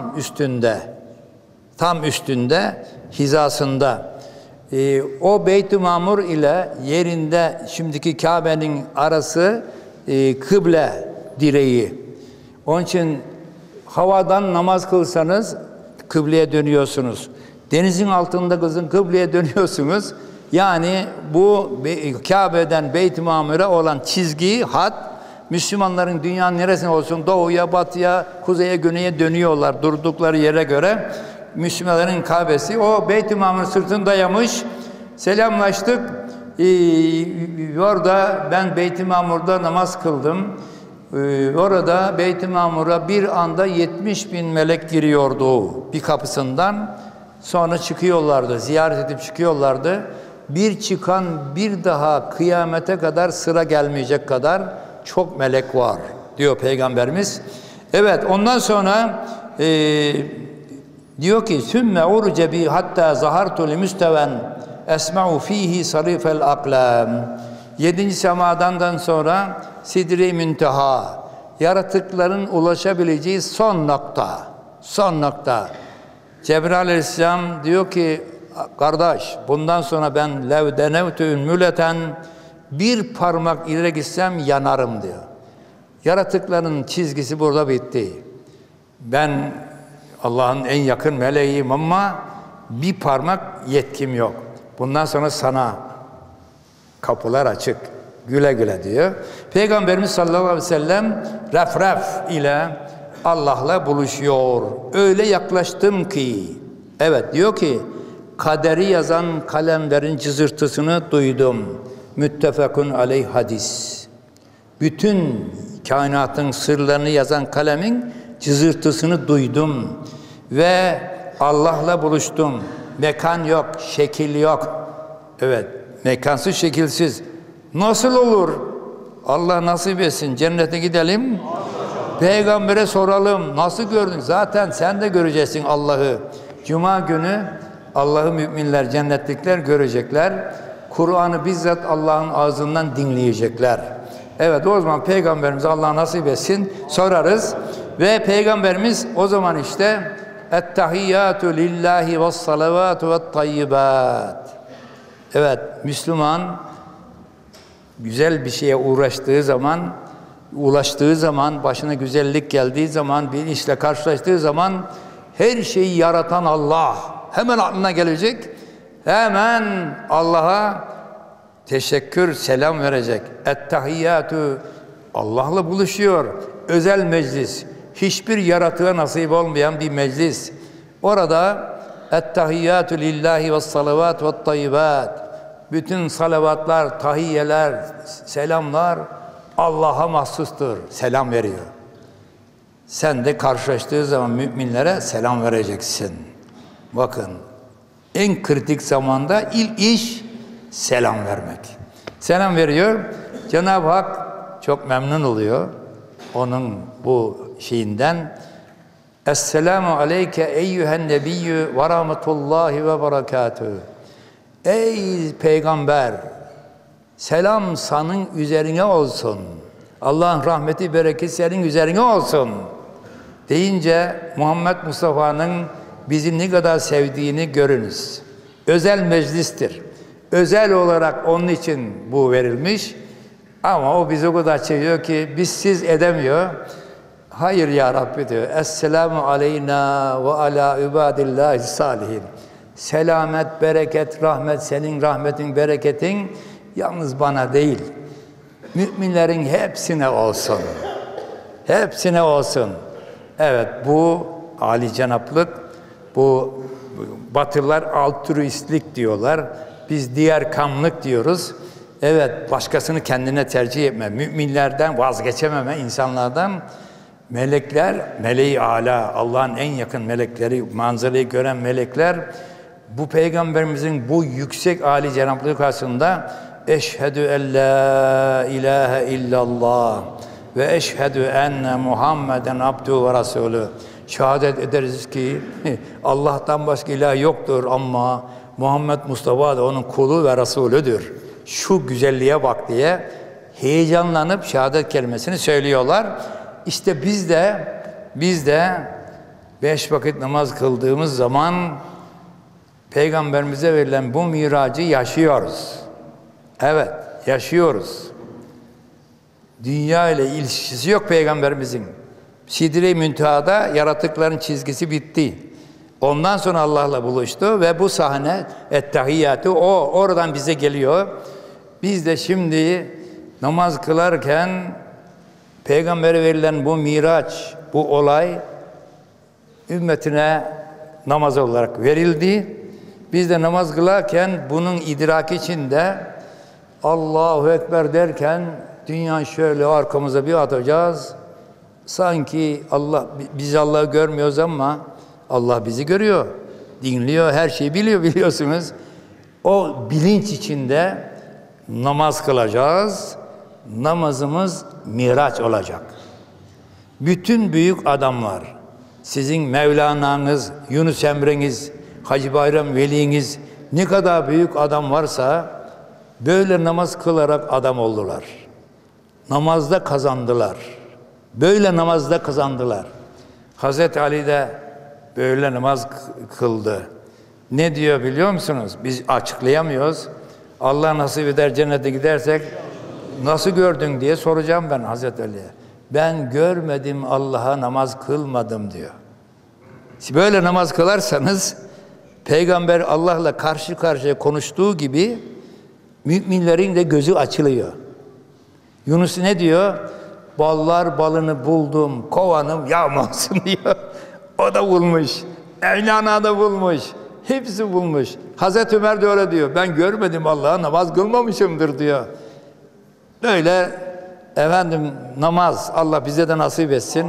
tam üstünde hizasında. O Beyt-i Mamur ile yerinde şimdiki Kabe'nin arası kıble direği. Onun için havadan namaz kılsanız kıbleye dönüyorsunuz. Denizin altında kızın kıbleye dönüyorsunuz. Yani bu Kabe'den Beyt-i Mamur'a olan çizgi, hat, Müslümanların dünyanın neresine olsun doğuya, batıya, kuzeye, güneye dönüyorlar durdukları yere göre. Müslümanların Kabe'si o Beyt-i Mamur sırtını dayamış. Selamlaştık. Orada ben Beyt-i Mamur'da namaz kıldım. Orada Beyt-i Mamur'a bir anda 70.000 melek giriyordu bir kapısından. Sonra çıkıyorlardı, ziyaret edip çıkıyorlardı. Bir çıkan bir daha kıyamete kadar sıra gelmeyecek kadar çok melek var diyor Peygamberimiz. Evet, ondan sonra diyor ki sümme urce bi hatta zahartu li müsteven esma'u fihi sarifel aklam. 7. semadan sonra Sidre-i Münteha, yaratıkların ulaşabileceği son nokta. Cebrail Aleyhisselam diyor ki kardeş, bundan sonra ben lev denevtü ünmületen, bir parmak ileri gitsem yanarım diyor. Yaratıkların çizgisi burada bitti. Ben Allah'ın en yakın meleğiyim ama bir parmak yetkim yok. Bundan sonra sana kapılar açık. Güle güle diyor. Peygamberimiz sallallahu aleyhi ve sellem ref ile Allah'la buluşuyor. Öyle yaklaştım ki, evet diyor ki, kaderi yazan kalemlerin cızırtısını duydum. Müttefekun aleyh hadis. Bütün kainatın sırlarını yazan kalemin cızırtısını duydum. Ve Allah'la buluştum. Mekan yok, şekil yok. Evet, mekansız, şekilsiz. Nasıl olur? Allah nasip etsin. Cennete gidelim. Peygamber'e soralım. Nasıl gördün? Zaten sen de göreceksin Allah'ı. Cuma günü Allah'ı müminler, cennetlikler görecekler. Kur'an'ı bizzat Allah'ın ağzından dinleyecekler. Evet, o zaman Peygamberimiz Allah nasip etsin sorarız. Ve Peygamberimiz o zaman işte Ettehiyyatü lillahi ve salavatü ve tayyibat. Evet, Müslüman güzel bir şeye ulaştığı zaman, başına güzellik geldiği zaman, bir işle karşılaştığı zaman her şeyi yaratan Allah hemen aklına gelecek. Hemen Allah'a teşekkür, selam verecek. Ettehiyyatü, Allah'la buluşuyor. Özel meclis. Hiçbir yaratığa nasip olmayan bir meclis. Orada Ettehiyyatü lillahi ve salavat ve tayyibat. Bütün salavatlar, tahiyyeler, selamlar Allah'a mahsustur. Selam veriyor. Sen de karşılaştığı zaman müminlere selam vereceksin. Bakın, en kritik zamanda ilk iş selam vermek. Selam veriyor. Cenab-ı Hak çok memnun oluyor onun bu şeyinden. Esselamu aleyke eyyühen nebiyyü ve rahmetullahi ve berekatühü. Ey peygamber, selam senin üzerine olsun. Allah'ın rahmeti, bereketi senin üzerine olsun. Deyince Muhammed Mustafa'nın bizi ne kadar sevdiğini görünüz. Özel meclistir. Özel olarak onun için bu verilmiş. Ama o bizi o kadar seviyor ki bizsiz edemiyor. Hayır ya Rabbi diyor. Esselamu aleyna ve ala ibadillahi salihin. Selamet, bereket, rahmet, senin rahmetin, bereketin yalnız bana değil, müminlerin hepsine olsun. Hepsine olsun. Evet, bu âli-cenaplık, bu Batılılar altruistlik diyorlar. Biz diğer kamlık diyoruz. Evet, başkasını kendine tercih etme, müminlerden vazgeçememe, insanlardan. Melekler, meleği âlâ, Allah'ın en yakın melekleri, manzarayı gören melekler, bu Peygamberimizin bu yüksek âli cenaplığı karşısında eşhedü en la ilahe illallah ve eşhedü enne Muhammeden abdühü ve rasulü. Şehadet ederiz ki Allah'tan başka ilah yoktur ama Muhammed Mustafa da onun kulu ve Resulüdür. Şu güzelliğe bak diye heyecanlanıp şehadet kelimesini söylüyorlar. İşte biz de 5 vakit namaz kıldığımız zaman Peygamberimize verilen bu miracı yaşıyoruz. Evet, yaşıyoruz. Dünya ile ilişkisi yok Peygamberimizin. Sidre-i Münteha'da yaratıkların çizgisi bitti. Ondan sonra Allah'la buluştu ve bu sahne ettehiyyatı oradan bize geliyor. Biz de şimdi namaz kılarken Peygamber'e verilen bu miraç, bu olay ümmetine namaz olarak verildi. Biz de namaz kılarken bunun idraki içinde Allahu Ekber derken dünya şöyle arkamıza bir atacağız. Sanki biz Allah'ı görmüyoruz ama Allah bizi görüyor, dinliyor, her şeyi biliyor, biliyorsunuz. O bilinç içinde namaz kılacağız. Namazımız miraç olacak. Bütün büyük adamlar, sizin Mevlana'nız, Yunus Emre'niz, Hacı Bayram Veli'niz, ne kadar büyük adam varsa böyle namaz kılarak adam oldular. Namazda kazandılar. Böyle namazda kazandılar. Hazreti Ali de böyle namaz kıldı. Ne diyor biliyor musunuz? Biz açıklayamıyoruz. Allah nasip eder cennete gidersek nasıl gördün diye soracağım ben Hazreti Ali'ye. Ben görmedim, Allah'a namaz kılmadım diyor. Siz böyle namaz kılarsanız Peygamber Allah'la karşı karşıya konuştuğu gibi müminlerin de gözü açılıyor. Yunus ne diyor? Ballar balını buldum, kovanım yağmasın diyor. O da bulmuş. Mevlana da bulmuş. Hepsi bulmuş. Hazreti Ömer de öyle diyor. Ben görmedim, Allah'a namaz kılmamışımdır diyor. Böyle efendim namaz Allah bize de nasip etsin.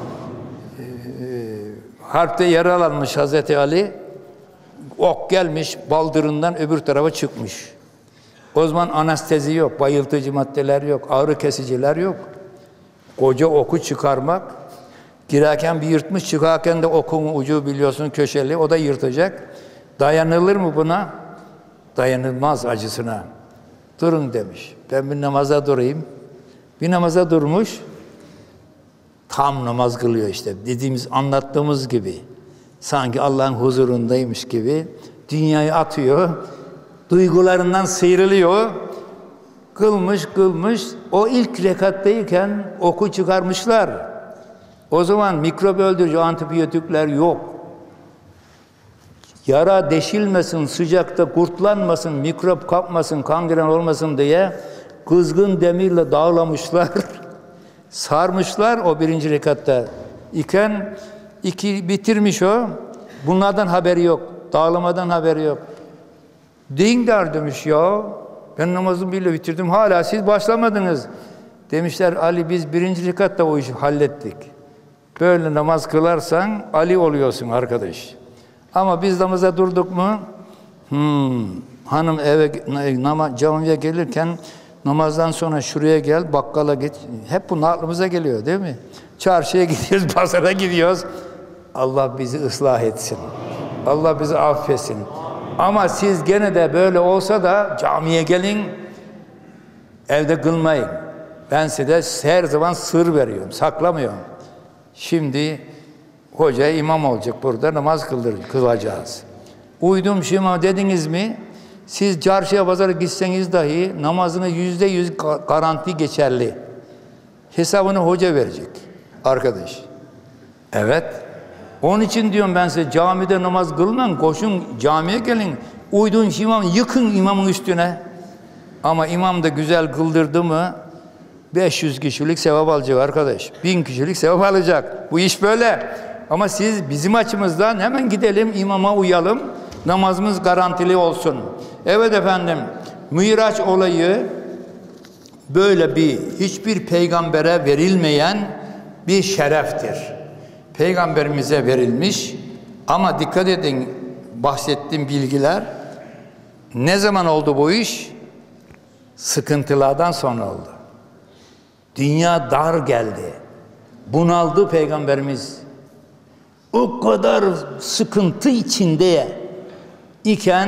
Harpte yaralanmış Hazreti Ali. Ok gelmiş baldırından öbür tarafa çıkmış. O zaman anestezi yok, bayıltıcı maddeler yok, ağrı kesiciler yok. Koca oku çıkarmak, girerken bir yırtmış, çıkarken de okun ucu biliyorsun köşeli, o da yırtacak. Dayanılır mı buna? Dayanılmaz acısına. Durun demiş. Ben bir namaza durayım. Bir namaza durmuş. Tam namaz kılıyor işte. Dediğimiz, anlattığımız gibi. Sanki Allah'ın huzurundaymış gibi. Dünyayı atıyor. Duygularından sıyrılıyor. Kılmış. O ilk rekattayken oku çıkarmışlar. O zaman mikrop öldürücü antibiyotikler yok. Yara deşilmesin, sıcakta kurtlanmasın, mikrop kapmasın, kangren olmasın diye kızgın demirle dağlamışlar. Sarmışlar o birinci rekatta iken bitirmiş o. Bunlardan haberi yok. Dağlamadan haberi yok. Dindar demiş ya. Ben namazımı bile bitirdim. Hala siz başlamadınız. Demişler Ali biz birinci rekatta o işi hallettik. Böyle namaz kılarsan Ali oluyorsun arkadaş. Ama biz namaza durduk mu? Hanım camiye gelirken namazdan sonra şuraya gel, bakkala git. Hep bu aklımıza geliyor değil mi? Çarşıya gidiyoruz, pazara gidiyoruz. Allah bizi ıslah etsin. Allah bizi affetsin. Ama siz gene de böyle olsa da camiye gelin, evde kılmayın. Ben size her zaman sır veriyorum, saklamıyorum. Şimdi hoca imam olacak burada, namaz kılacağız. Uydum şuna dediniz mi? Siz çarşıya pazara gitseniz dahi namazını %100 garanti geçerli. Hesabını hoca verecek arkadaş. Evet. Onun için diyorum ben size camide namaz kılmayın, koşun camiye gelin. Uydun imam, yıkın imamın üstüne. Ama imam da güzel kıldırdı mı 500 kişilik sevap alacak arkadaş. 1000 kişilik sevap alacak. Bu iş böyle. Ama siz bizim açımızdan hemen gidelim imama uyalım. Namazımız garantili olsun. Evet efendim, Miraç olayı böyle hiçbir peygambere verilmeyen bir şereftir. Peygamberimize verilmiş ama dikkat edin bahsettiğim bilgiler ne zaman oldu bu iş? Sıkıntılardan sonra oldu. Dünya dar geldi. Bunaldı Peygamberimiz. O kadar sıkıntı içinde iken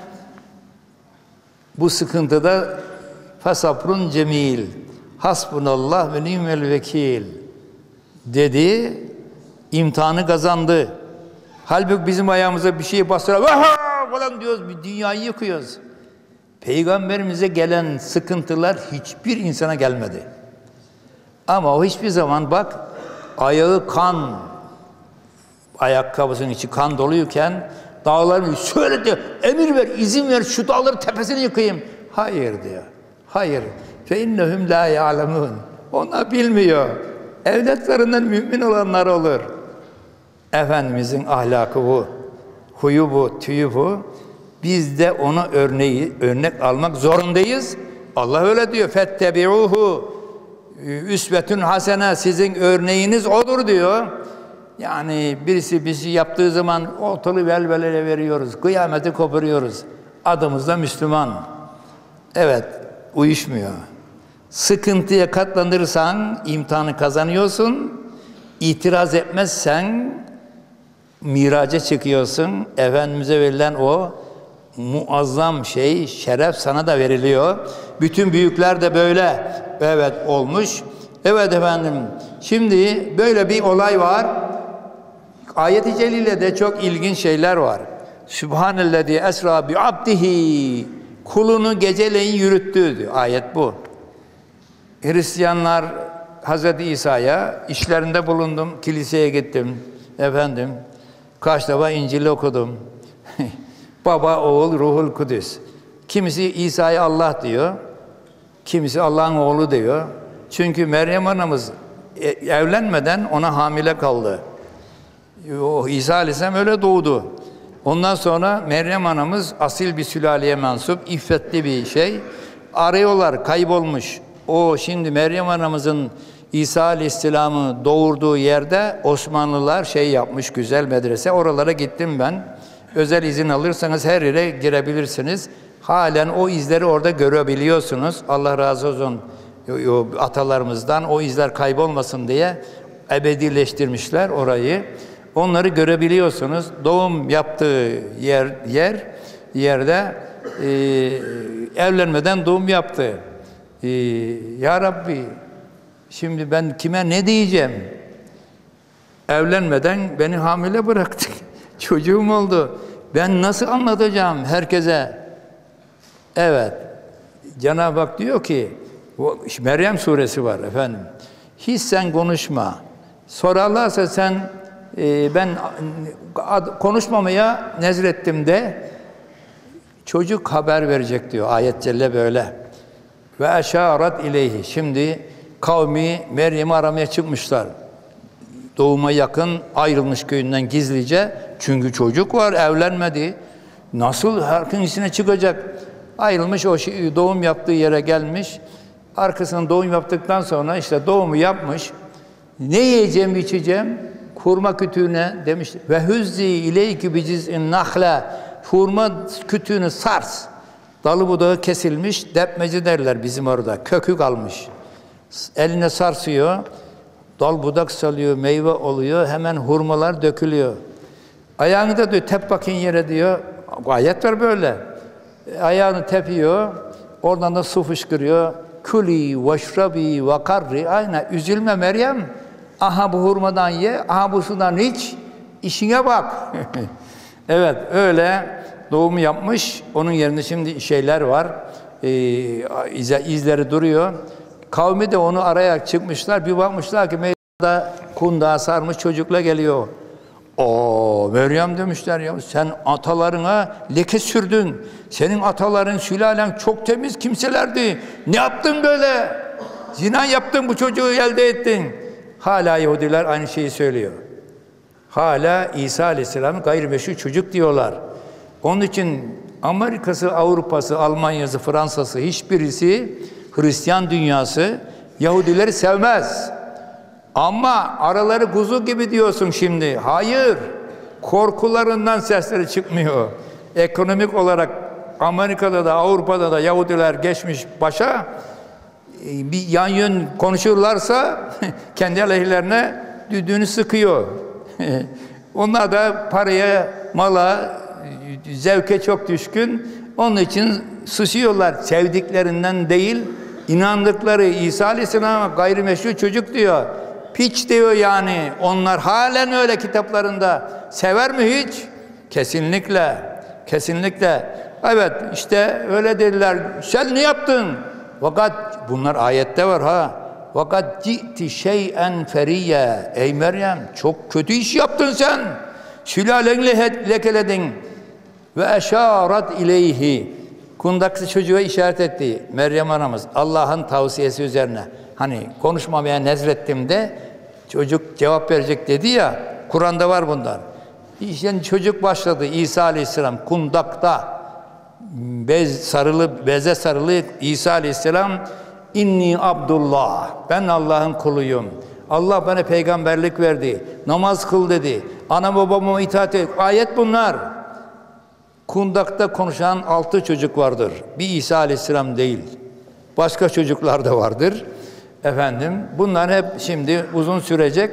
bu sıkıntıda fasabrun cemil, hasbunallah ve ni'mel vekil dedi, imtihanı kazandı. Halbuki bizim ayağımıza bir şey bastırarak falan diyoruz, bir dünyayı yıkıyoruz. Peygamberimize gelen sıkıntılar hiçbir insana gelmedi. Ama o hiçbir zaman bak ayağı kan, ayakkabısının içi kan doluyken dağların şöyle diyor, emir ver, izin ver, şu dağların tepesini yıkayayım. Hayır diyor. Hayır. Fe innehum la ya'lemun. Onlar bilmiyor. Evlatlerinden mümin olanlar olur. Efendimizin ahlakı bu. Huyu bu, tüyü bu. Biz de ona örnek almak zorundayız. Allah öyle diyor. Fettebi'uhu. Üsvetün hasene, sizin örneğiniz odur diyor. Yani birisi bir şey yaptığı zaman ortalığı velvelere veriyoruz. Kıyameti koparıyoruz. Adımız da Müslüman. Evet, uyuşmuyor. Sıkıntıya katlanırsan imtihanı kazanıyorsun. İtiraz etmezsen miraca çıkıyorsun. Efendimiz'e verilen o muazzam şey, şeref sana da veriliyor. Bütün büyükler de böyle evet olmuş. Evet efendim. Şimdi böyle bir olay var. Ayet-i Celile'de çok ilginç şeyler var. Sübhanellezî esra bi abdihi, kulunu geceleyin yürüttü diyor. Ayet bu. Hristiyanlar Hazreti İsa'ya işlerinde bulundum, kiliseye gittim. Efendim, kaç defa İncil'i okudum. Baba, oğul, ruhul kudüs. Kimisi İsa'ya Allah diyor. Kimisi Allah'ın oğlu diyor. Çünkü Meryem anamız evlenmeden ona hamile kaldı. O İsa Aleyhisselam öyle doğdu. Ondan sonra Meryem anamız asil bir sülaleye mensup, iffetli bir şey. Arıyorlar, kaybolmuş. O şimdi Meryem anamızın İsa Aleyhisselam'ı doğurduğu yerde Osmanlılar şey yapmış, güzel medrese. Oralara gittim ben. Özel izin alırsanız her yere girebilirsiniz. Halen o izleri orada görebiliyorsunuz. Allah razı olsun atalarımızdan, o izler kaybolmasın diye ebedileştirmişler orayı. Onları görebiliyorsunuz. Doğum yaptığı yerde evlenmeden doğum yaptı. Ya Rabbi, şimdi ben kime ne diyeceğim? Evlenmeden beni hamile bıraktı. Çocuğum oldu. Ben nasıl anlatacağım herkese? Evet. Cenab-ı Hak diyor ki, Meryem suresi var efendim. Hiç sen konuşma. Sorarlarsa sen ben konuşmamaya nezrettim de çocuk haber verecek diyor. Ayet celle böyle. Ve eşaret ileyhi. Şimdi kavmi Meryem'i aramaya çıkmışlar. Doğuma yakın ayrılmış köyünden gizlice. Çünkü çocuk var, evlenmedi. Nasıl halkın içine çıkacak? Ayrılmış, o doğum yaptığı yere gelmiş. Arkasından doğum yaptıktan sonra işte doğumu yapmış. Ne yiyeceğim, içeceğim? Hurma kütüğüne demiş. Ve hüzzi ileyki biciz'in nahle. Hurma kütüğünü sars. Dalı budağı kesilmiş, depmeci derler bizim orada. Kökü kalmış. Eline sarsıyor. Dal budak salıyor, meyve oluyor. Hemen hurmalar dökülüyor. Ayağını da diyor, tep bakın yere diyor. Ayet var böyle. Ayağını tepiyor. Oradan da su fışkırıyor. Kuli veşrabi ve karri. Aynen. Üzülme Meryem. Aha bu hurmadan ye, aha bu sudan iç. İşine bak. Evet, öyle doğum yapmış. Onun yerine şimdi şeyler var. İzleri duruyor. Kavmi de onu arayarak çıkmışlar. Bir bakmışlar ki Meryem'de kundağa sarmış çocukla geliyor. O Meryem demişler ya, sen atalarına leke sürdün. Senin ataların, sülalen çok temiz kimselerdi. Ne yaptın böyle? Zina yaptın, bu çocuğu elde ettin. Hala Yahudiler aynı şeyi söylüyor. Hala İsa Aleyhisselam'ın gayrimeşru çocuk diyorlar. Onun için Amerika'sı, Avrupa'sı, Almanya'sı, Fransa'sı hiçbirisi, Hristiyan dünyası Yahudileri sevmez. Ama araları kuzu gibi diyorsun şimdi. Hayır. Korkularından sesleri çıkmıyor. Ekonomik olarak Amerika'da da Avrupa'da da Yahudiler geçmiş başa, bir yan yön konuşurlarsa kendi aleyhlerine düdüğünü sıkıyor. Onlar da paraya, mala, zevke çok düşkün. Onun için susuyorlar. Sevdiklerinden değil, inandıkları İsa Aleyhisselam'a gayrimeşru çocuk diyor. Piç diyor yani. Onlar halen öyle kitaplarında. Sever mi hiç? Kesinlikle. Kesinlikle. Evet işte öyle dediler. Sen ne yaptın? Fakat bunlar ayette var ha. Fakat ci'ti şey'en feriyye. Ey Meryem, çok kötü iş yaptın sen. Sülalenle lekeledin. Ve eşaret ileyhi. Kundaktaki çocuğa işaret etti Meryem anamız. Allah'ın tavsiyesi üzerine. Hani konuşmamaya nezrettim de çocuk cevap verecek dedi ya. Kur'an'da var bunlar. İşte çocuk başladı İsa Aleyhisselam kundakta. Beze sarılı İsa Aleyhisselam inni Abdullah. Ben Allah'ın kuluyum. Allah bana peygamberlik verdi. Namaz kıl dedi. Ana babama itaat et. Ayet bunlar. Kundakta konuşan 6 çocuk vardır. Bir İsa Aleyhisselam değil. Başka çocuklar da vardır. Efendim, bunlar hep şimdi uzun sürecek.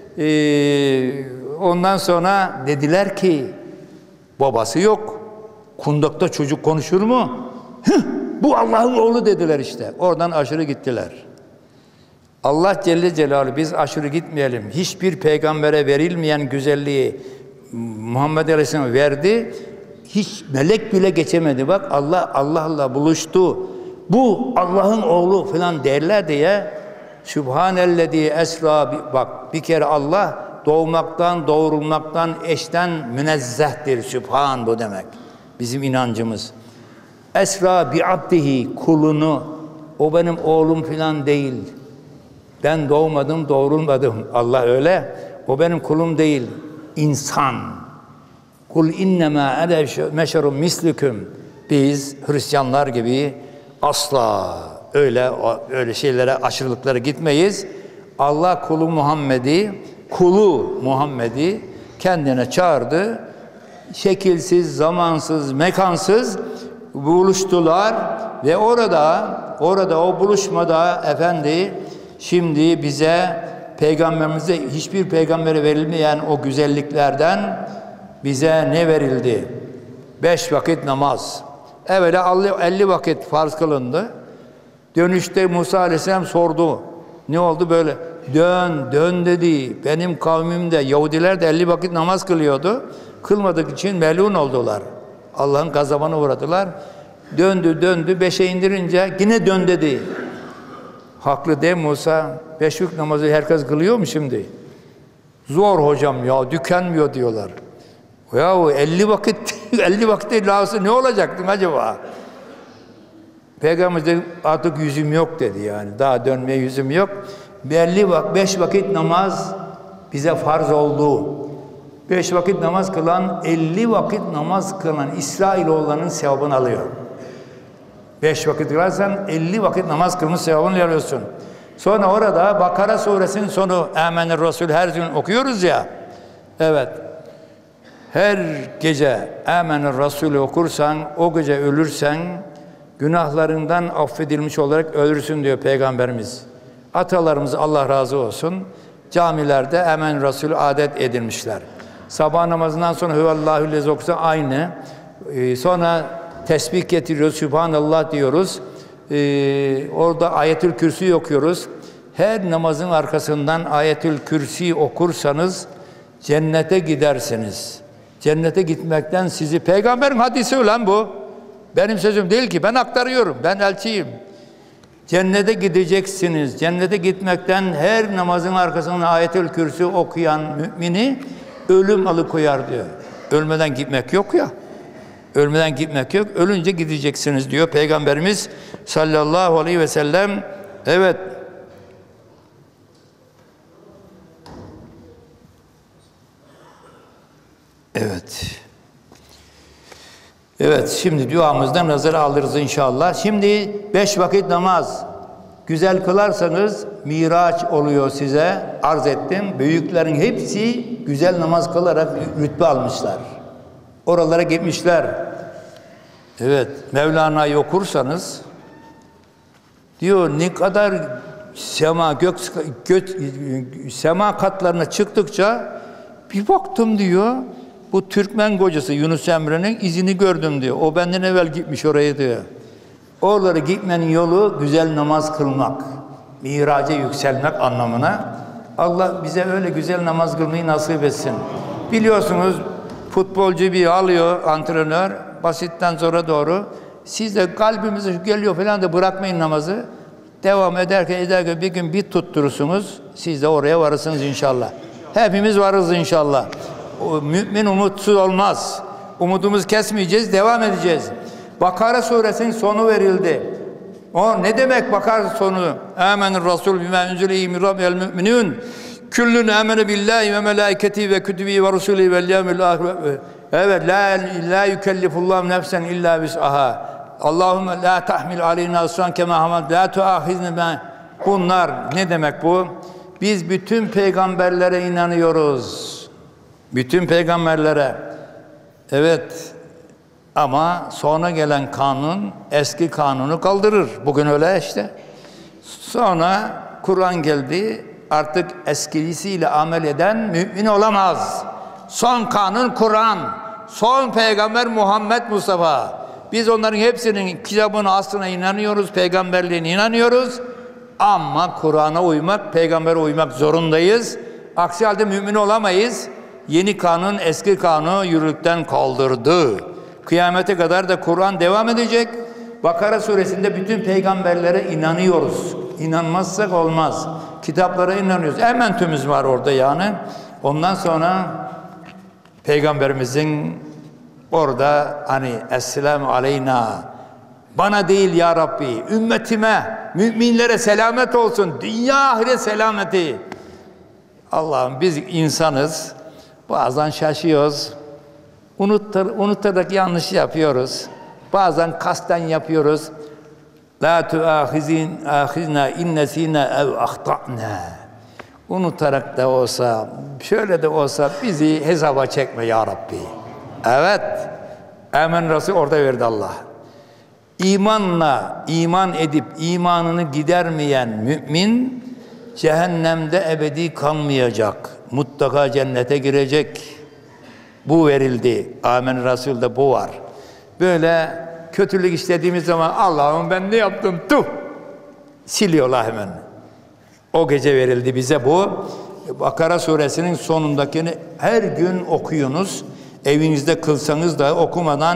Ondan sonra dediler ki babası yok. Kundakta çocuk konuşur mu? Bu Allah'ın oğlu dediler işte. Oradan aşırı gittiler. Allah Celle Celaluhu biz aşırı gitmeyelim. Hiçbir peygambere verilmeyen güzelliği Muhammed Aleyhisselam verdi. Hiç melek bile geçemedi. Bak Allah'la buluştu. Bu Allah'ın oğlu falan derler diye Sübhanellezî esra, bak bir kere Allah doğmaktan, doğrulmaktan, eşten münezzehtir. Sübhan bu demek. Bizim inancımız. Esra bi abdihi, kulunu. O benim oğlum falan değil. Ben doğmadım, doğrulmadım. Allah öyle. O benim kulum değil. İnsan. Kul innemâ ene meşerun mislüküm. Biz Hristiyanlar gibi asla öyle şeylere, aşırılıklara gitmeyiz. Allah kulu Muhammed'i kendine çağırdı. Şekilsiz, zamansız, mekansız buluştular ve orada o buluşmada efendi şimdi bize peygamberimize hiçbir peygambere verilmeyen o güzelliklerden bize ne verildi? 5 vakit namaz. Evvela 50 vakit farz kılındı. Dönüşte Musa Aleyhisselam sordu. Ne oldu böyle? Dön dedi. Benim kavmimde Yahudiler de 50 vakit namaz kılıyordu. Kılmadık için melun oldular. Allah'ın gazabına uğradılar. Döndü 5'e indirince yine dön dedi. Haklı değil Musa. 5 vakit namazı herkes kılıyor mu şimdi? Zor hocam ya, tükenmiyor diyorlar. Yahu 50 vakit lazım, ne olacaktın acaba? Peygamber dedi, artık yüzüm yok dedi yani. Daha dönmeye yüzüm yok. 5 vakit namaz bize farz oldu. 5 vakit namaz kılan, 50 vakit namaz kılan İsrailoğullarının sevabını alıyor. 5 vakit kılarsan 50 vakit namaz kılmış sevabını alıyorsun. Sonra orada Bakara suresinin sonu Âmenir Resul her gün okuyoruz ya. Evet. Her gece Âmenir Resulü okursan, o gece ölürsen günahlarından affedilmiş olarak ölürsün diyor Peygamberimiz. Atalarımız Allah razı olsun camilerde Âmenir Resulü adet edilmişler. Sabah namazından sonra Hüvallahüllezi okusa aynı. Sonra tesbih getiriyoruz, Sübhanallah diyoruz. Orada Ayetül Kürsi okuyoruz. Her namazın arkasından Ayetül Kürsi okursanız cennete gidersiniz. Cennete gitmekten sizi, peygamberin hadisi ulan bu. Benim sözüm değil ki, ben aktarıyorum, ben elçiyim. Cennete gideceksiniz. Cennete gitmekten her namazın arkasından Ayetül Kürsi okuyan mümini ölüm alıkoyar diyor. Ölmeden gitmek yok ya. Ölmeden gitmek yok. Ölünce gideceksiniz diyor Peygamberimiz sallallahu aleyhi ve sellem. Evet. Evet. Evet, şimdi duamızdan nazara alırız inşallah. Şimdi 5 vakit namaz güzel kılarsanız miraç oluyor size. Arz ettim. Büyüklerin hepsi güzel namaz kılarak rütbe almışlar. Oralara gitmişler. Evet, Mevlana'yı okursanız diyor ne kadar sema katlarına çıktıkça bir baktım diyor. Bu Türkmen kocası Yunus Emre'nin izini gördüm diyor. O benden evvel gitmiş oraya diyor. Oralara gitmenin yolu güzel namaz kılmak. Miraca yükselmek anlamına. Allah bize öyle güzel namaz kılmayı nasip etsin. Biliyorsunuz futbolcu bir alıyor antrenör. Basitten sonra doğru. Siz de kalbimize geliyor falan da bırakmayın namazı. Devam ederken bir gün bir tutturursunuz. Siz de oraya varırsınız inşallah. Hepimiz varız inşallah. Mümin umutsuz olmaz. Umudumuzu kesmeyeceğiz, devam edeceğiz. Bakara suresinin sonu verildi. O ne demek Bakara sonu? Âmenir Rasul bimâ unzile min rabbil müminûn. Küllün âmene billahi ve melâiketihi ve kütübihi ve rusulihi vel yevmil âhir. Evet, la yükellifullahu nefsen illa vus'aha. Allahümme la tahmil aleyna isran kema hamad la tuâhizne. Bunlar ne demek bu? Biz bütün peygamberlere inanıyoruz. Bütün peygamberlere. Evet. Ama sonra gelen kanun eski kanunu kaldırır. Bugün öyle işte. Sonra Kur'an geldi. Artık eskisiyle amel eden mümin olamaz. Son kanun Kur'an. Son peygamber Muhammed Mustafa. Biz onların hepsinin kitabına, aslına inanıyoruz. Peygamberliğine inanıyoruz. Ama Kur'an'a uymak, peygambere uymak zorundayız. Aksi halde mümin olamayız. Yeni kanun eski kanunu yürürlükten kaldırdı. Kıyamete kadar da Kur'an devam edecek. Bakara suresinde bütün peygamberlere inanıyoruz. İnanmazsak olmaz. Kitaplara inanıyoruz. Ementümüz var orada yani. Ondan sonra peygamberimizin orada hani Esselamu aleyna, bana değil ya Rabbi, ümmetime, müminlere selamet olsun, dünya ahiret selameti. Allah'ım biz insanız, bazen şaşıyoruz, unutarak yanlış yapıyoruz, bazen kasten yapıyoruz. La tuâhizna innesîne ev ahta'na. Unutarak da olsa, şöyle de olsa bizi hesaba çekme ya Rabbi. Evet, Emen Resul orada verdi Allah. İmanla iman edip imanını gidermeyen mümin cehennemde ebedi kalmayacak. Mutlaka cennete girecek. Bu verildi. Amen Resul'de bu var. Böyle kötülük istediğimiz zaman Allah'ım ben ne yaptım? Tuh! Siliyorlar hemen. O gece verildi bize bu. Bakara suresinin sonundakini her gün okuyunuz. Evinizde kılsanız da okumadan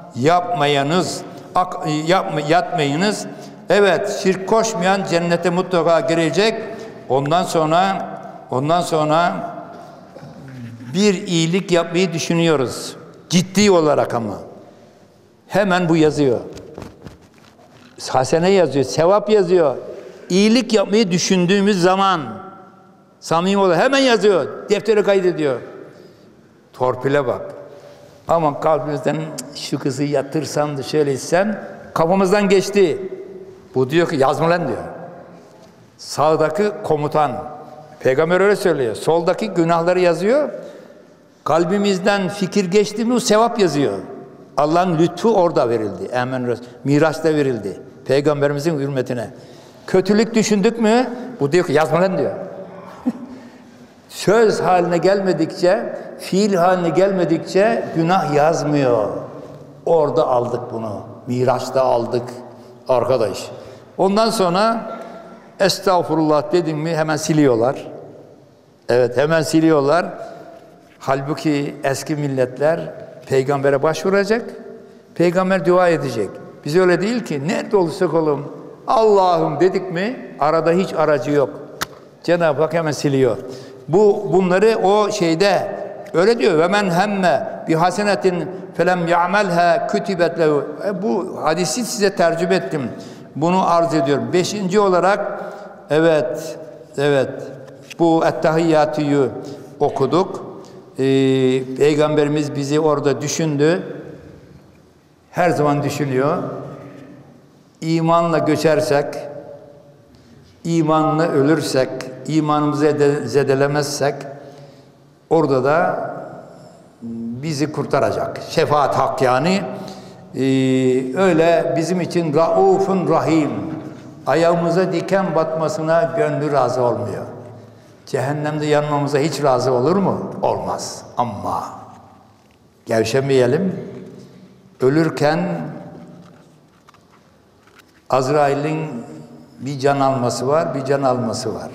yatmayınız. Evet, şirk koşmayan cennete mutlaka girecek. Ondan sonra bir iyilik yapmayı düşünüyoruz. Ciddi olarak ama. Hemen bu yazıyor. Hasene yazıyor, sevap yazıyor. İyilik yapmayı düşündüğümüz zaman samimi olarak hemen yazıyor. Deftere kaydediyor. Torpile bak. Ama kalbimizden şu kızı yatırsam da şöyle etsem kafamızdan geçti. Bu diyor ki yazma lan diyor. Sağdaki komutan. Peygamber öyle söylüyor. Soldaki günahları yazıyor. Kalbimizden fikir geçti mi o sevap yazıyor. Allah'ın lütfu orada verildi. Miraç'ta verildi. Peygamberimizin hürmetine. Kötülük düşündük mü? Bu diyor ki yazma lan diyor. Söz haline gelmedikçe, fiil haline gelmedikçe günah yazmıyor. Orada aldık bunu. Miraç'ta aldık arkadaş. Ondan sonra estağfurullah dedim mi hemen siliyorlar. Evet hemen siliyorlar. Halbuki eski milletler peygambere başvuracak. Peygamber dua edecek. Biz öyle değil ki nerede olursak olalım Allah'ım dedik mi arada hiç aracı yok. Cenab-ı Hak hemen siliyor. Bunları o şeyde öyle diyor. Ve men hemme bi hasenetin felem ya'melha kutibet lehu. Bu hadisi size tercüme ettim. Bunu arz ediyorum. 5. olarak evet bu Ettehiyyatü'yü okuduk. Peygamberimiz bizi orada düşündü. Her zaman düşünüyor. İmanla göçersek, imanla ölürsek, imanımızı zedelemezsek orada da bizi kurtaracak. Şefaat hak yani. Öyle bizim için Raufun Rahim. Ayağımıza diken batmasına gönlü razı olmuyor. Cehennemde yanmamıza hiç razı olur mu? Olmaz. Ama gevşemeyelim. Ölürken Azrail'in bir can alması var, bir can alması var.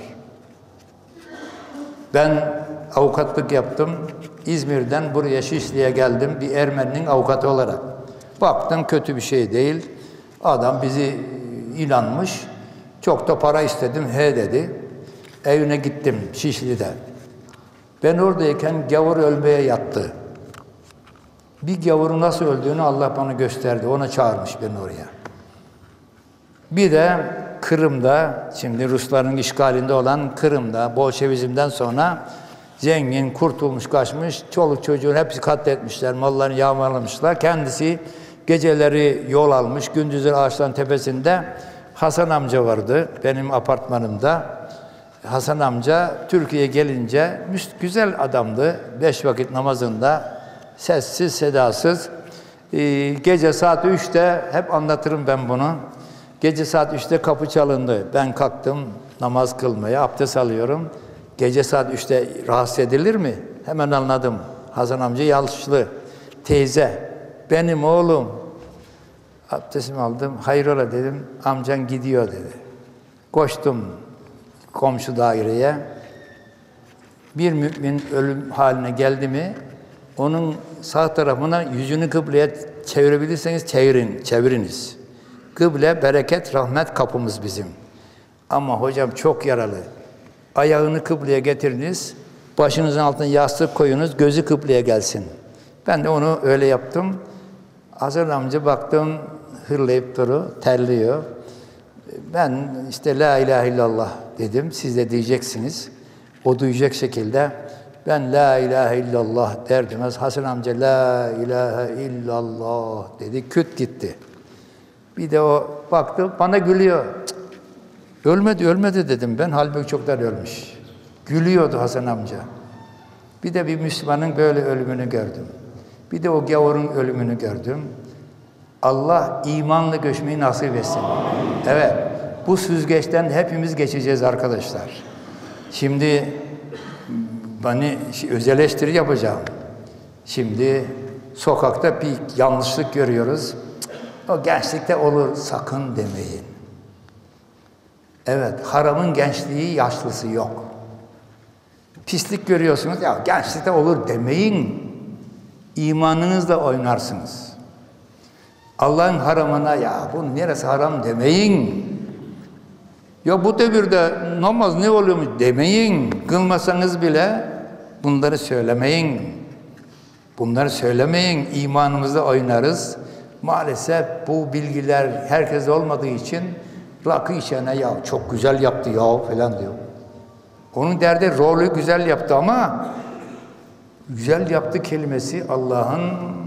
Ben avukatlık yaptım. İzmir'den buraya Şişli'ye geldim bir Ermeninin avukatı olarak. Baktım kötü bir şey değil. Adam bizi inanmış. Çok da para istedim. He dedi. Evine gittim Şişli'de. Ben oradayken gavur ölmeye yattı. Bir gavurun nasıl öldüğünü Allah bana gösterdi. Ona çağırmış beni oraya. Bir de Kırım'da, şimdi Rusların işgalinde olan Kırım'da, Bolşevizmden sonra zengin, kurtulmuş, kaçmış, çoluk çocuğun hepsi katletmişler, mallarını yağmalamışlar. Kendisi geceleri yol almış, gündüzleri ağaçların tepesinde. Hasan amca vardı benim apartmanımda. Hasan amca Türkiye'ye gelince güzel adamdı. 5 vakit namazında sessiz, sedasız. Gece saat 3'te, hep anlatırım ben bunu. Gece saat 3'te kapı çalındı. Ben kalktım namaz kılmaya, abdest alıyorum. Gece saat 3'te rahatsız edilir mi? Hemen anladım. Hasan amca yaşlı. Teyze, benim oğlum. Abdestimi aldım. Hayrola dedim. Amcan gidiyor dedi. Koştum komşu daireye. Bir mümin ölüm haline geldi mi, onun sağ tarafına yüzünü kıbleye çevirebilirseniz çeviriniz. Kıble, bereket, rahmet kapımız bizim. Ama hocam çok yaralı. Ayağını kıbleye getiriniz, başınızın altına yastık koyunuz, gözü kıbleye gelsin. Ben de onu öyle yaptım. Hasan amca baktım, hırlayıp duru, terliyor. Ben işte la ilahe illallah dedim, siz de diyeceksiniz. O duyacak şekilde ben la ilahe illallah derdim. Hasan amca la ilahe illallah dedi, küt gitti. Bir de o baktı, bana gülüyor. Cık, ölmedi dedim ben, halbuki çoktan ölmüş. Gülüyordu Hasan amca. Bir de bir Müslümanın böyle ölümünü gördüm. Bir de o gavurun ölümünü gördüm. Allah imanla göçmeyi nasip etsin. Evet, bu süzgeçten hepimiz geçeceğiz arkadaşlar. Şimdi ben özel eleştiri yapacağım. Şimdi sokakta bir yanlışlık görüyoruz. O gençlikte olur, sakın demeyin. Evet, haramın gençliği, yaşlısı yok. Pislik görüyorsunuz, ya gençlikte olur demeyin. İmanınızla oynarsınız. Allah'ın haramına, ya bunun neresi haram demeyin. Ya bu devirde namaz ne oluyormuş demeyin. Kılmasanız bile bunları söylemeyin. Bunları söylemeyin, imanımızla oynarız. Maalesef bu bilgiler herkes olmadığı için rakı içene ya çok güzel yaptı ya falan diyor. Onun derdi rolü güzel yaptı ama güzel yaptı kelimesi Allah'ın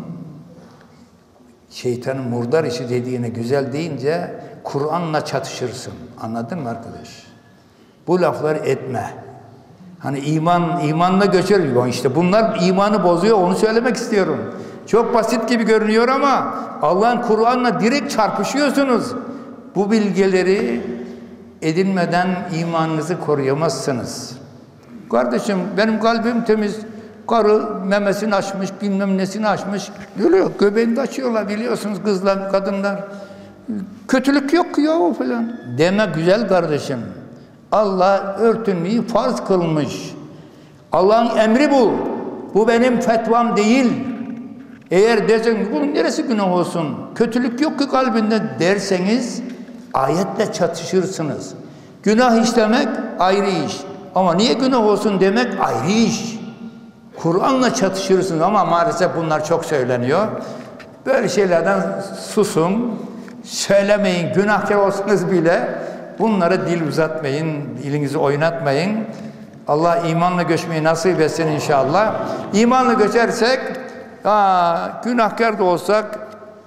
şeytanın murdar işi dediğine güzel deyince Kur'an'la çatışırsın. Anladın mı arkadaş? Bu lafları etme. Hani imanla göçer. İşte bunlar imanı bozuyor. Onu söylemek istiyorum. Çok basit gibi görünüyor ama Allah'ın Kur'an'la direkt çarpışıyorsunuz. Bu bilgileri edinmeden imanınızı koruyamazsınız. Kardeşim benim kalbim temiz. Karı memesini açmış, bilmem nesini açmış. Gülüyor, göbeğini de açıyorlar biliyorsunuz kızlar, kadınlar. Kötülük yok ki ya falan. Deme güzel kardeşim. Allah örtünmeyi farz kılmış. Allah'ın emri bu. Bu benim fetvam değil. Eğer dersen bunun neresi günah olsun? Kötülük yok ki kalbinde derseniz ayetle çatışırsınız. Günah işlemek ayrı iş. Ama niye günah olsun demek ayrı iş. Kur'an'la çatışırsınız ama maalesef bunlar çok söyleniyor. Böyle şeylerden susun, söylemeyin, günahkar olsanız bile bunları dil uzatmayın, dilinizi oynatmayın. Allah imanla göçmeyi nasip etsin inşallah. İmanla göçersek, günahkar da olsak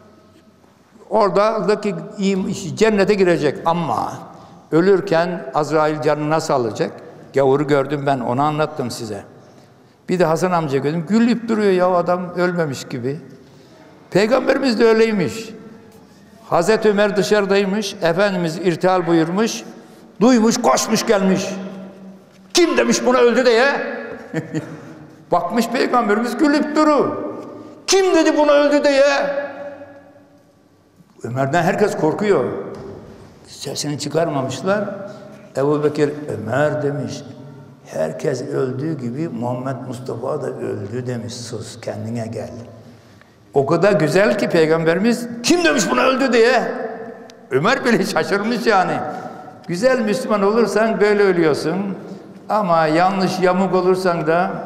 oradaki cennete girecek ama ölürken Azrail canını nasıl alacak? Gavuru gördüm ben, onu anlattım size. Bir de Hasan amca gördüm, gülüp duruyor ya adam ölmemiş gibi. Peygamberimiz de öyleymiş. Hazreti Ömer dışarıdaymış, Efendimiz irtihal buyurmuş, duymuş, koşmuş gelmiş. Kim demiş buna öldü diye? Bakmış Peygamberimiz gülüp duru. Kim dedi buna öldü diye? Ömer'den herkes korkuyor. Sesini çıkarmamışlar. Ebubekir Ömer demiş. Herkes öldüğü gibi Muhammed Mustafa da öldü demiş. Sus kendine gel. O kadar güzel ki Peygamberimiz kim demiş buna öldü diye. Ömer bile şaşırmış yani. Güzel Müslüman olursan böyle ölüyorsun. Ama yanlış yamuk olursan da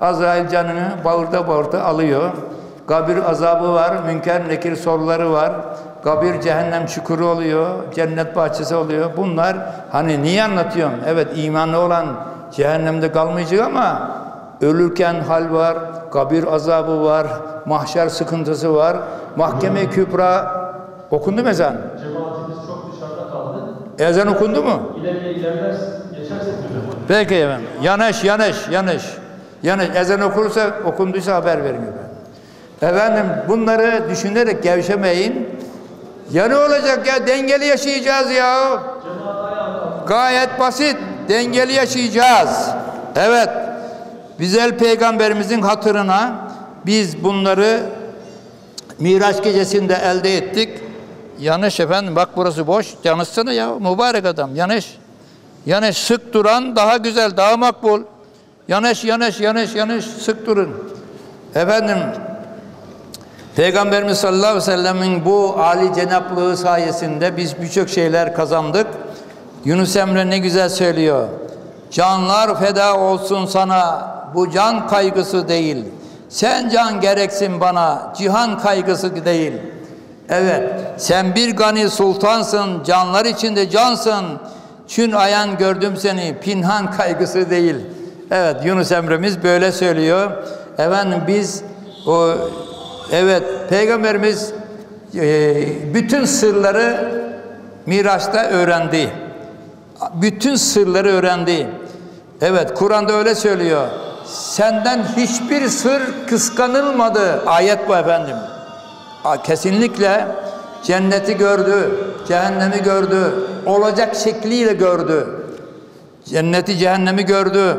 Azrail canını bağırta bağırta alıyor. Kabir azabı var, münker nekir soruları var. Kabir cehennem çukuru oluyor, cennet bahçesi oluyor. Bunlar hani niye anlatıyorum? Evet, imanlı olan cehennemde kalmayacak ama ölürken hal var, kabir azabı var, mahşer sıkıntısı var. Mahkeme-i Kübra okundu mu ezan? Cemaatimiz çok dışarıda kaldı. Ezan okundu mu? İleriye geçersek hocam. Peki efendim. Yanlış. Ezan okunduysa haber verin efendim. Efendim bunları düşünerek gevşemeyin. Ya ne olacak ya? Dengeli yaşayacağız ya. Gayet basit. Dengeli yaşayacağız. Evet. Güzel Peygamberimizin hatırına biz bunları Miraç gecesinde elde ettik. Yanlış efendim. Bak burası boş. Yanlışsana ya. Mübarek adam. Yanlış. Sık duran daha güzel, daha makbul. Yanlış. Sık durun. Efendim Peygamberimiz sallallahu aleyhi ve sellemin bu âli cenaplığı sayesinde biz birçok şeyler kazandık. Yunus Emre ne güzel söylüyor. Canlar feda olsun sana, bu can kaygısı değil. Sen can gereksin bana, cihan kaygısı değil. Evet, sen bir gani sultansın, canlar içinde cansın. Çün ayan gördüm seni, pinhan kaygısı değil. Evet, Yunus Emre'miz böyle söylüyor. Efendim biz evet, Peygamberimiz bütün sırları Miraç'ta öğrendi. Bütün sırları öğrendi. Evet, Kur'an'da öyle söylüyor. Senden hiçbir sır kıskanılmadı. Ayet bu efendim. Kesinlikle cenneti gördü, cehennemi gördü, olacak şekliyle gördü. Cenneti, cehennemi gördü.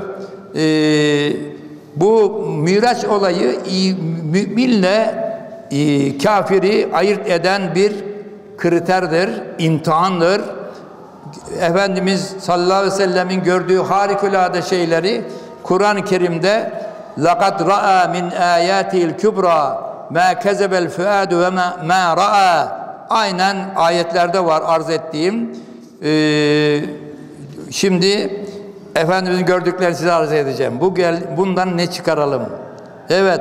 Bu Miraç olayı müminle kafiri ayırt eden bir kriterdir, imtihandır. Efendimiz sallallahu aleyhi ve sellemin gördüğü harikulade şeyleri Kur'an-ı Kerim'de لَقَدْ رَأَى مِنْ آيَاتِ الْكُبْرَى مَا كَذَبَ الْفُؤَادُ وَمَا رَأَى aynen ayetlerde var arz ettiğim. Şimdi Efendimizin gördüklerini size arz edeceğim. Bundan ne çıkaralım? Evet.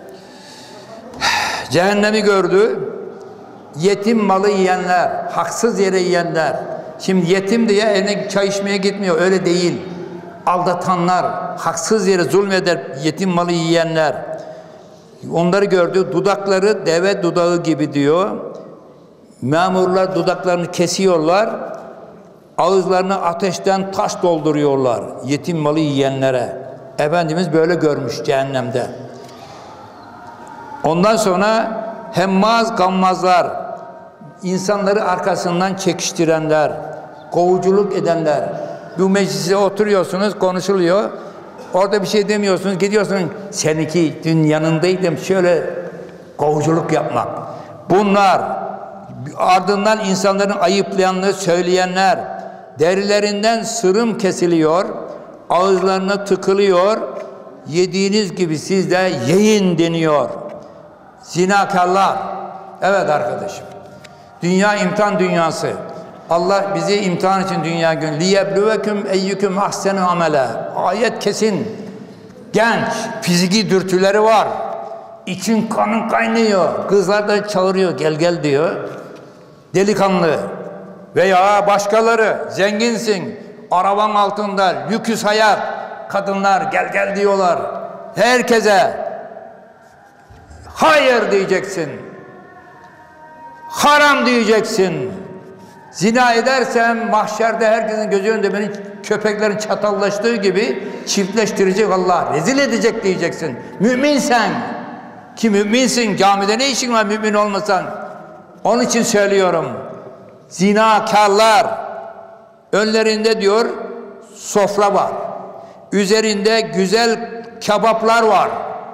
Cehennemi gördü. Yetim malı yiyenler, haksız yere yiyenler. Şimdi yetim diye eline çay içmeye gitmiyor. Öyle değil. Aldatanlar, haksız yere zulmeder, yetim malı yiyenler. Onları gördü. Dudakları deve dudağı gibi diyor. Memurlar dudaklarını kesiyorlar. Ağızlarını ateşten taş dolduruyorlar yetim malı yiyenlere. Efendimiz böyle görmüş cehennemde. Ondan sonra hemmaz gammazlar, insanları arkasından çekiştirenler, kovuculuk edenler. Bu meclise oturuyorsunuz, konuşuluyor. Orada bir şey demiyorsunuz, gidiyorsunuz. Seninki dün yanındaydım, şöyle kovuculuk yapmak. Bunlar ardından insanların ayıplayanları söyleyenler, derilerinden sırım kesiliyor, ağızlarına tıkılıyor, yediğiniz gibi siz de yiyin deniyor. Zinakarlar. Evet arkadaşım. Dünya imtihan dünyası. Allah bizi imtihan için dünya günü. لِيَبْلُوَكُمْ اَيُّكُمْ اَحْسَنُ عَمَلًا. Ayet kesin. Genç, fiziki dürtüleri var. İçin kanın kaynıyor. Kızlar da çağırıyor, gel diyor. Delikanlı. Veya başkaları, zenginsin, araban altında, lüküs hayat, kadınlar gel diyorlar. Herkese hayır diyeceksin. Haram diyeceksin. Zina edersen mahşerde herkesin gözü önünde beni köpeklerin çatallaştığı gibi çiftleştirecek Allah. Rezil edecek diyeceksin. Müminsen. Ki müminsin. Camide ne işin var mümin olmasan? Onun için söylüyorum. Zinakarlar. Önlerinde diyor sofra var. Üzerinde güzel kebaplar var.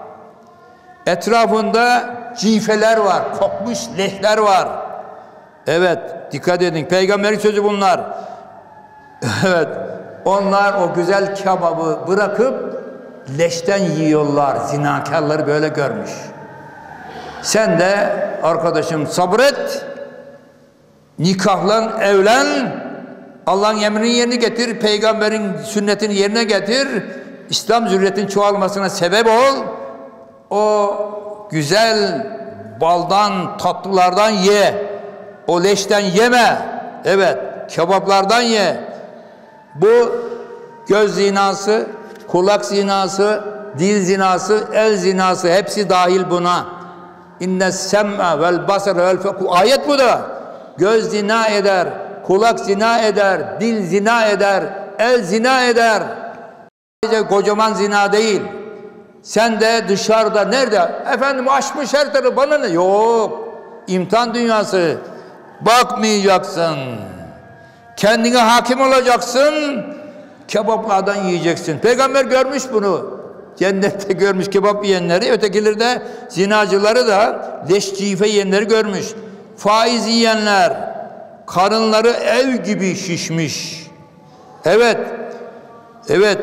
Etrafında cifeler var. Kokmuş lehler var. Evet, dikkat edin. Peygamberin sözü bunlar. Evet, onlar o güzel kebabı bırakıp leşten yiyorlar. Zinakarları böyle görmüş. Sen de arkadaşım sabret, nikahlan, evlen, Allah'ın emrini yerine getir, peygamberin sünnetini yerine getir, İslam zürriyetin çoğalmasına sebep ol. O güzel baldan, tatlılardan ye. O leşten yeme. Evet, kebaplardan ye. Bu göz zinası, kulak zinası, dil zinası, el zinası hepsi dahil buna. İnne sem'e vel basara vel feku. Ayet bu da. Göz zina eder, kulak zina eder, dil zina eder, el zina eder. Sadece kocaman zina değil. Sen de dışarıda nerede? Efendim açmış her tarafı, bana ne? Yok. İmtihan dünyası. Bakmayacaksın. Kendine hakim olacaksın. Kebaplardan yiyeceksin. Peygamber görmüş bunu. Cennette görmüş kebap yiyenleri, ötekileri de zinacıları da leşcife yiyenleri görmüş. Faiz yiyenler, karınları ev gibi şişmiş. Evet, evet.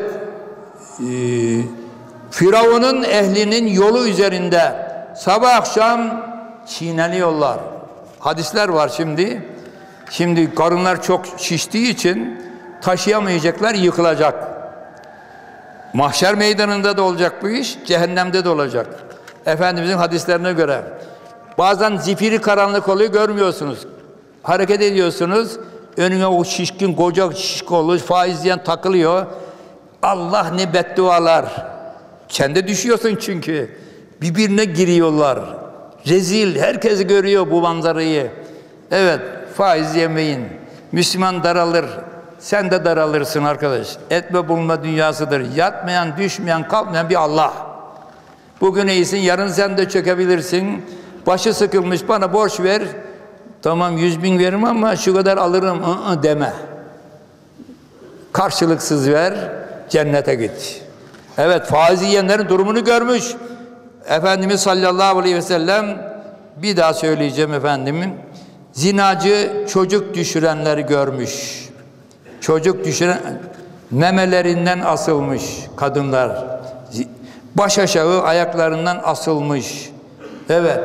Firavun'un ehlinin yolu üzerinde sabah akşam çiğneniyorlar. Hadisler var şimdi. Şimdi karınlar çok şiştiği için taşıyamayacaklar, yıkılacak. Mahşer meydanında da olacak bu iş, cehennemde de olacak. Efendimizin hadislerine göre. Bazen zifiri karanlık oluyor, görmüyorsunuz. Hareket ediyorsunuz, önüne o şişkin, koca şişk olur, faiz yiyen takılıyor. Allah ne beddualar. Kendi düşüyorsun çünkü. Birbirine giriyorlar. Rezil, herkes görüyor bu manzarayı. Evet, faiz yemeyin. Müslüman daralır. Sen de daralırsın arkadaş. Etme bulma dünyasıdır. Yatmayan, düşmeyen, kalkmayan bir Allah. Bugün iyisin, yarın sen de çökebilirsin. Başı sıkılmış, bana borç ver. Tamam 100.000 veririm ama şu kadar alırım deme. Karşılıksız ver, cennete git. Evet, faiz yiyenlerin durumunu görmüş. Efendimiz sallallahu aleyhi ve sellem, bir daha söyleyeceğim efendimin. Zinacı çocuk düşürenleri görmüş. Çocuk düşüren, memelerinden asılmış kadınlar. Baş aşağı ayaklarından asılmış. Evet,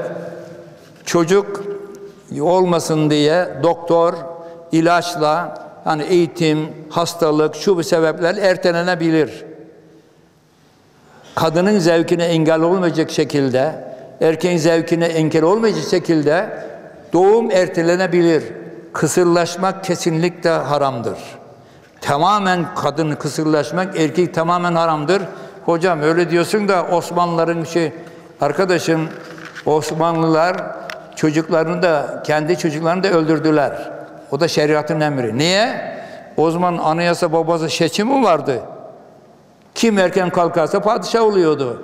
çocuk olmasın diye doktor ilaçla, hani eğitim, hastalık, şu bu sebeplerle ertelenebilir. Kadının zevkine engel olmayacak şekilde, erkeğin zevkine engel olmayacak şekilde doğum ertelenebilir. Kısırlaşmak kesinlikle haramdır. Tamamen kadın kısırlaşmak, erkek tamamen haramdır. Hocam öyle diyorsun da Osmanlıların arkadaşım, Osmanlılar çocuklarını da, kendi çocuklarını da öldürdüler. O da şeriatın emri. Niye? O zaman anayasa babası seçimi vardı. Kim erken kalkarsa padişah oluyordu.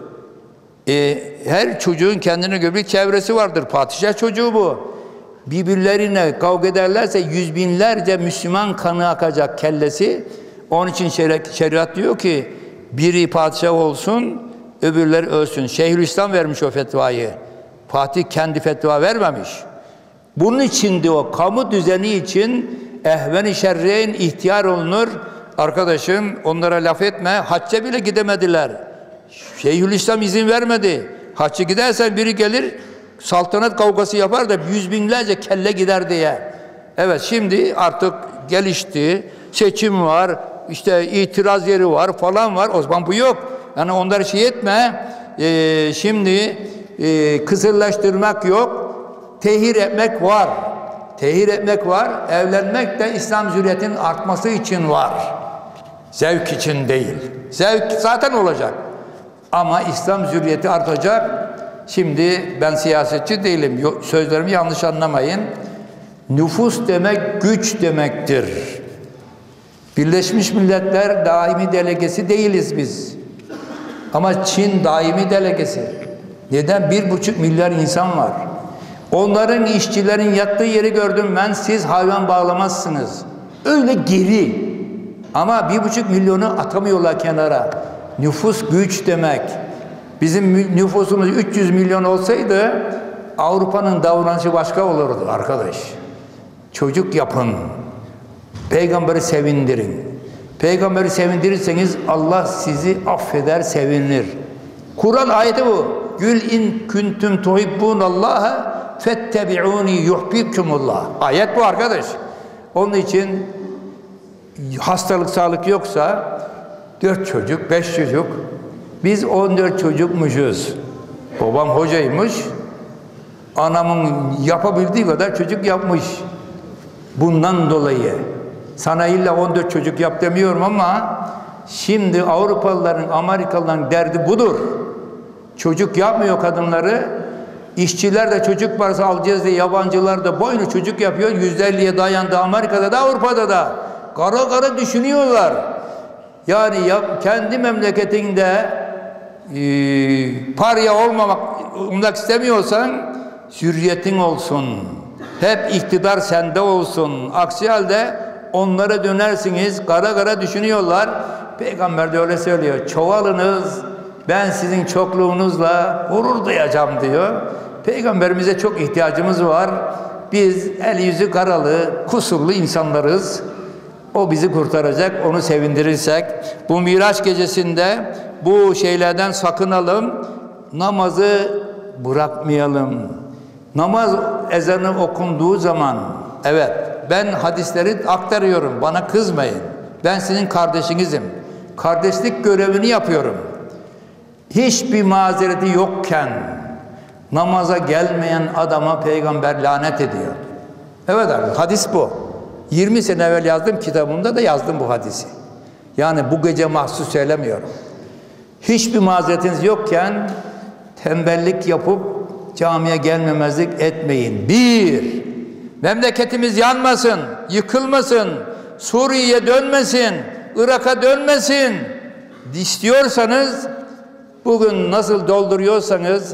Her çocuğun kendine göre bir çevresi vardır. Padişah çocuğu bu. Birbirlerine kavga ederlerse yüz binlerce Müslüman kanı akacak kellesi. Onun için şeriat diyor ki biri padişah olsun, öbürleri ölsün. Şeyhülislam vermiş o fetvayı. Fatih kendi fetva vermemiş. Bunun için diyor, kamu düzeni için ehven-i şerreyn ihtiyar olunur. Arkadaşım onlara laf etme. Hacca bile gidemediler. Şeyhülislam izin vermedi. Hacca gidersen biri gelir, saltanat kavgası yapar da yüz binlerce kelle gider diye. Evet, şimdi artık gelişti. Seçim var, işte itiraz yeri var falan var. O zaman bu yok. Yani onları şey etme. Şimdi kısırlaştırmak yok. Tehir etmek var. Tehir etmek var. Evlenmek de İslam zürriyetinin artması için var. Zevk için değil. Zevk zaten olacak. Ama İslam zürriyeti artacak. Şimdi ben siyasetçi değilim. Sözlerimi yanlış anlamayın. Nüfus demek güç demektir. Birleşmiş Milletler daimi delegesi değiliz biz. Ama Çin daimi delegesi. Neden? 1,5 milyar insan var. Onların, işçilerin yattığı yeri gördüm ben, siz hayvan bağlamazsınız. Öyle geri. Ama 1,5 milyonu atamıyorlar kenara. Nüfus güç demek. Bizim nüfusumuz 300 milyon olsaydı Avrupa'nın davranışı başka olurdu arkadaş. Çocuk yapın. Peygamberi sevindirin. Peygamberi sevindirirseniz Allah sizi affeder, sevinir. Kur'an ayeti bu. Gül in kuntum tuhibbunallaha fettebi'uni yuhbibkumullah. Ayet bu arkadaş. Onun için hastalık, sağlık yoksa 4 çocuk, 5 çocuk. Biz 14 çocukmuşuz. Babam hocaymış. Anamın yapabildiği kadar çocuk yapmış. Bundan dolayı sana illa 14 çocuk yap demiyorum ama şimdi Avrupalıların, Amerikalıların derdi budur. Çocuk yapmıyor kadınları. İşçiler de çocuk varsa alacağız diye yabancılar da boynu çocuk yapıyor. %50'ye dayandı Amerika'da da Avrupa'da da. Kara kara düşünüyorlar. Yani kendi memleketinde parya olmak istemiyorsan zürriyetin olsun. Hep iktidar sende olsun. Aksi halde onlara dönersiniz. Kara kara düşünüyorlar. Peygamber de öyle söylüyor. Çoğalınız, ben sizin çokluğunuzla gurur duyacağım diyor. Peygamberimize çok ihtiyacımız var. Biz el yüzü karalı, kusurlu insanlarız. O bizi kurtaracak, onu sevindirirsek. Bu Miraç gecesinde bu şeylerden sakınalım. Namazı bırakmayalım. Namaz ezanı okunduğu zaman, evet, ben hadisleri aktarıyorum, bana kızmayın. Ben sizin kardeşinizim. Kardeşlik görevini yapıyorum. Hiçbir mazereti yokken namaza gelmeyen adama peygamber lanet ediyor. Evet abi, hadis bu. 20 sene evvel yazdım, kitabımda da yazdım bu hadisi. Yani bu gece mahsus söylemiyorum. Hiçbir mazeretiniz yokken tembellik yapıp camiye gelmemezlik etmeyin. 1. Memleketimiz yanmasın, yıkılmasın, Suriye'ye dönmesin, Irak'a dönmesin. İstiyorsanız bugün nasıl dolduruyorsanız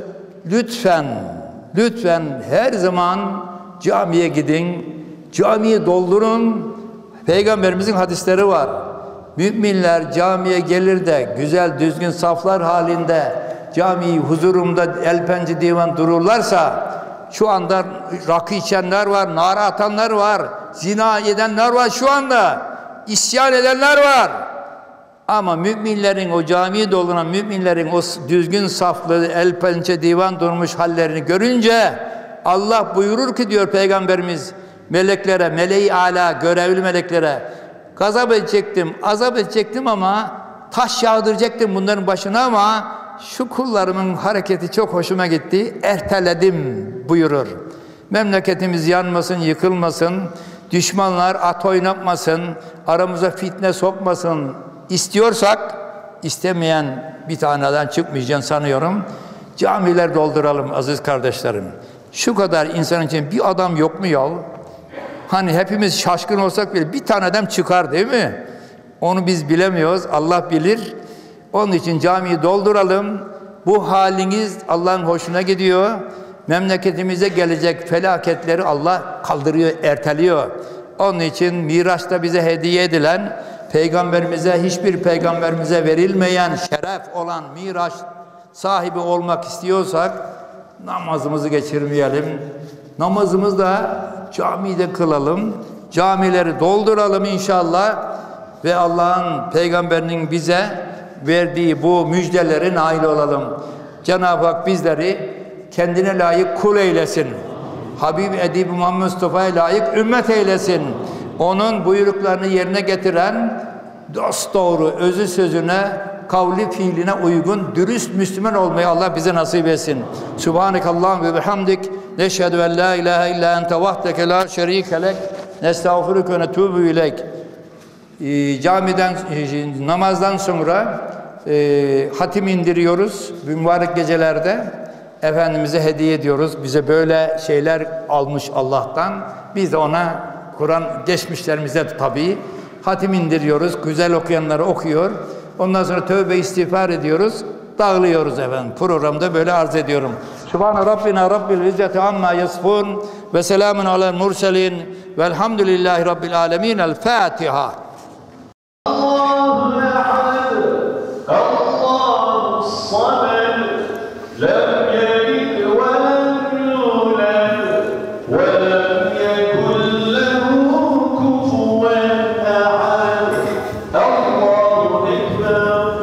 lütfen her zaman camiye gidin, camiyi doldurun. Peygamberimizin hadisleri var. Müminler camiye gelir de güzel düzgün saflar halinde camiyi huzurumda el pençe divan dururlarsa, şu anda rakı içenler var, nara atanlar var, zina edenler var, şu anda isyan edenler var. Ama müminlerin, o camiyi dolduran müminlerin o düzgün saflı el pençe divan durmuş hallerini görünce Allah buyurur ki diyor Peygamberimiz meleklere, meleği âlâ, görevli meleklere, gazap edecektim, azap edecektim ama taş yağdıracaktım bunların başına ama şu kullarımın hareketi çok hoşuma gitti, erteledim buyurur. Memleketimiz yanmasın, yıkılmasın, düşmanlar at oynatmasın, aramıza fitne sokmasın istiyorsak, istemeyen bir taneden çıkmayacağını sanıyorum. Camiler dolduralım aziz kardeşlerim. Şu kadar insan için bir adam yok mu ya? Hani hepimiz şaşkın olsak bile bir tane adam çıkar değil mi? Onu biz bilemiyoruz, Allah bilir. Onun için camiyi dolduralım. Bu haliniz Allah'ın hoşuna gidiyor. Memleketimize gelecek felaketleri Allah kaldırıyor, erteliyor. Onun için Miraç'ta bize hediye edilen, Peygamberimize, hiçbir peygamberimize verilmeyen şeref olan Miraç sahibi olmak istiyorsak namazımızı geçirmeyelim. Namazımızı da camide kılalım. Camileri dolduralım inşallah. Ve Allah'ın peygamberinin bize verdiği bu müjdeleri nail olalım. Cenab-ı Hak bizleri kendine layık kul eylesin. Habib Edib Muhammed Mustafa'ya layık ümmet eylesin. Onun buyruklarını yerine getiren, dosdoğru özü sözüne, kavli fiiline uygun, dürüst Müslüman olmayı Allah bize nasip etsin. Subhanekallahum ve bihamdik. Neşhedü en la ilahe illa ente vahdeke la şerike lek. Nestağfiruke ve netûbü ileyk. Camiden, namazdan sonra hatim indiriyoruz. Mübarek gecelerde Efendimiz'e hediye ediyoruz. Bize böyle şeyler almış Allah'tan. Biz de ona Kur'an geçmişlerimize tabii hatim indiriyoruz. Güzel okuyanları okuyor. Ondan sonra tövbe istiğfar ediyoruz. Dağılıyoruz efendim. Programda böyle arz ediyorum. Subhane Rabbina Rabbil İzzeti amma yasfun ve selamun alel murselin velhamdülillahi Rabbil alemin. El Fatiha. Allahu ehad, Allahu samed, lem yelid ve lem yulad ve lem yekun lehu kufuven ehad. Allahu ekber.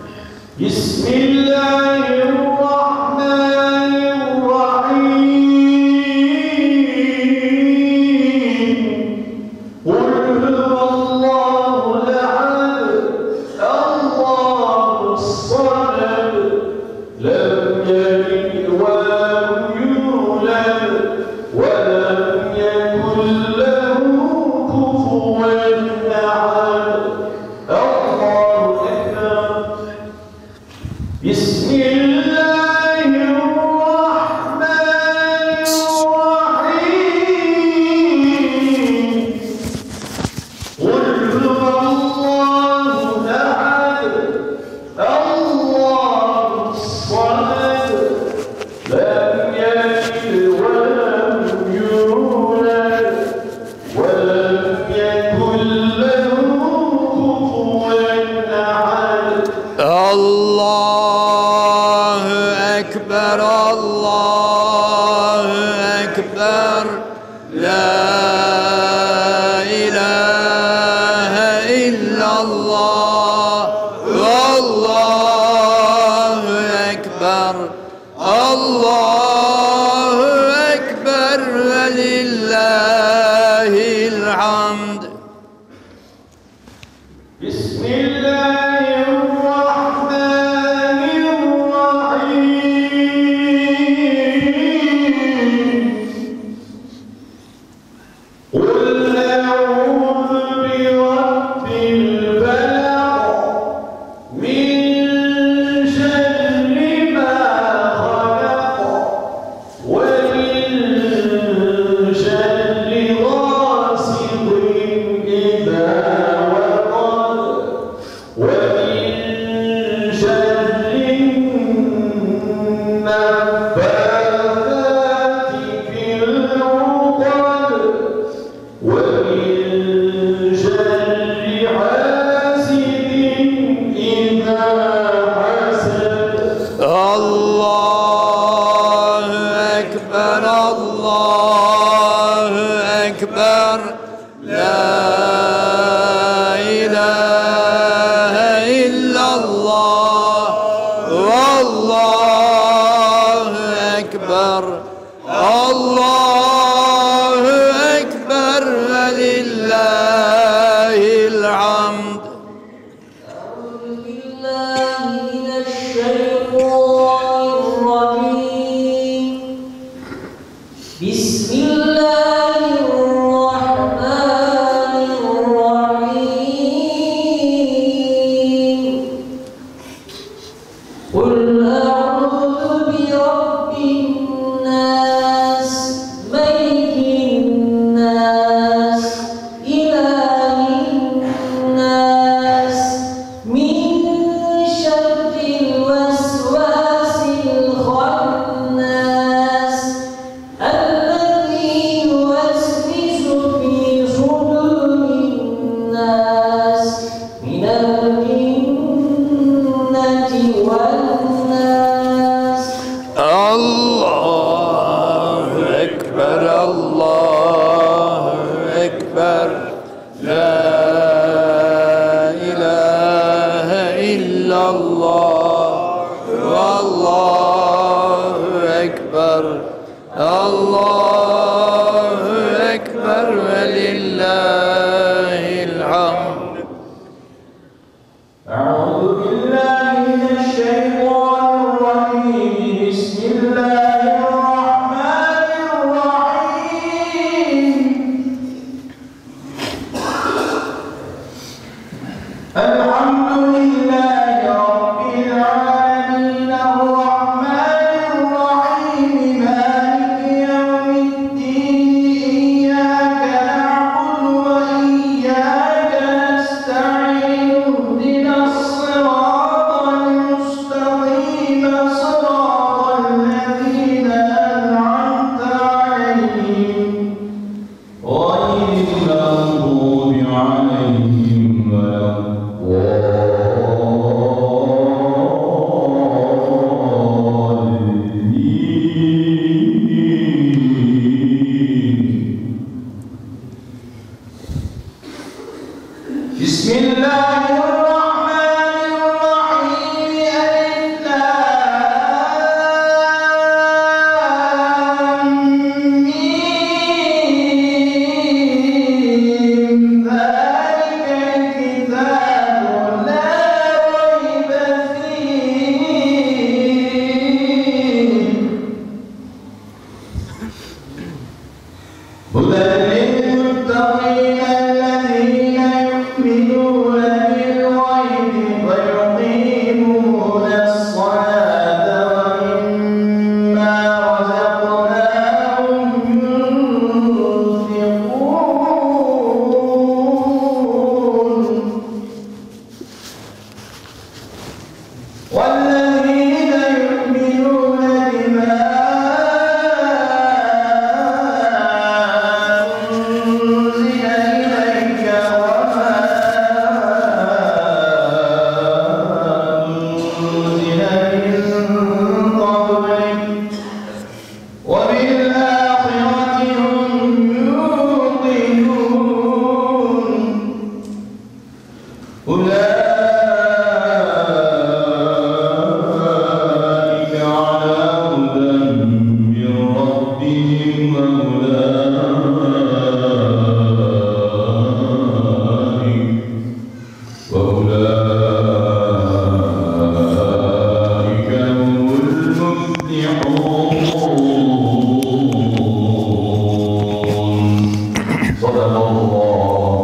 Bismillahirrahmanirrahim. Kul huvallahu الله أكبر لا إله إلا الله والله أكبر الله أكبر ولله الحمد. بسم الله الرحمن الرحيم. قل أعوذ برب الفلق من شر ما خلق ومن شر غاسق إذا وقب ومن شر النفاثات في العقد ومن شر حاسد إذا حسد. الله أكبر الله أكبر لا إله إلا الله والله أكبر الله أكبر ولله الحمد. أعوذ بالله من الشيطان الرجيم. بسم الله الرحمن الرحيم. قل أعوذ برب الناس ملك الناس إله الناس من شر الوسواس الخناس الذي يوسوس في صدور الناس من الجنة والناس. الله أكبر الله أكبر لا إله إلا الله والله أكبر الله أكبر ولله الحمد. أعوذ بالله من الشيطان الرجيم. بسم الله الرحمن الرحيم. الحمد لله رب العالمين الرحمن الرحيم مالك يوم الدين. إياك نعبد وإياك نستعين. اهدنا الصراط المستقيم صراط الذين أنعمت عليهم غير المغضوب عليهم ولا الضالين. بسم الله الرحمن الرحيم. ألف لام ميم. ذلك الكتاب لا ريب فيه هدى للمتقين الذين يؤمنون بالغيب ويقيمون الصلاة ومما رزقناهم ينفقون. والذين يؤمنون بما وبالآخرة هم يوقنون أولئك على هدى من ربهم وأولئك هم المفلحون. صدق الله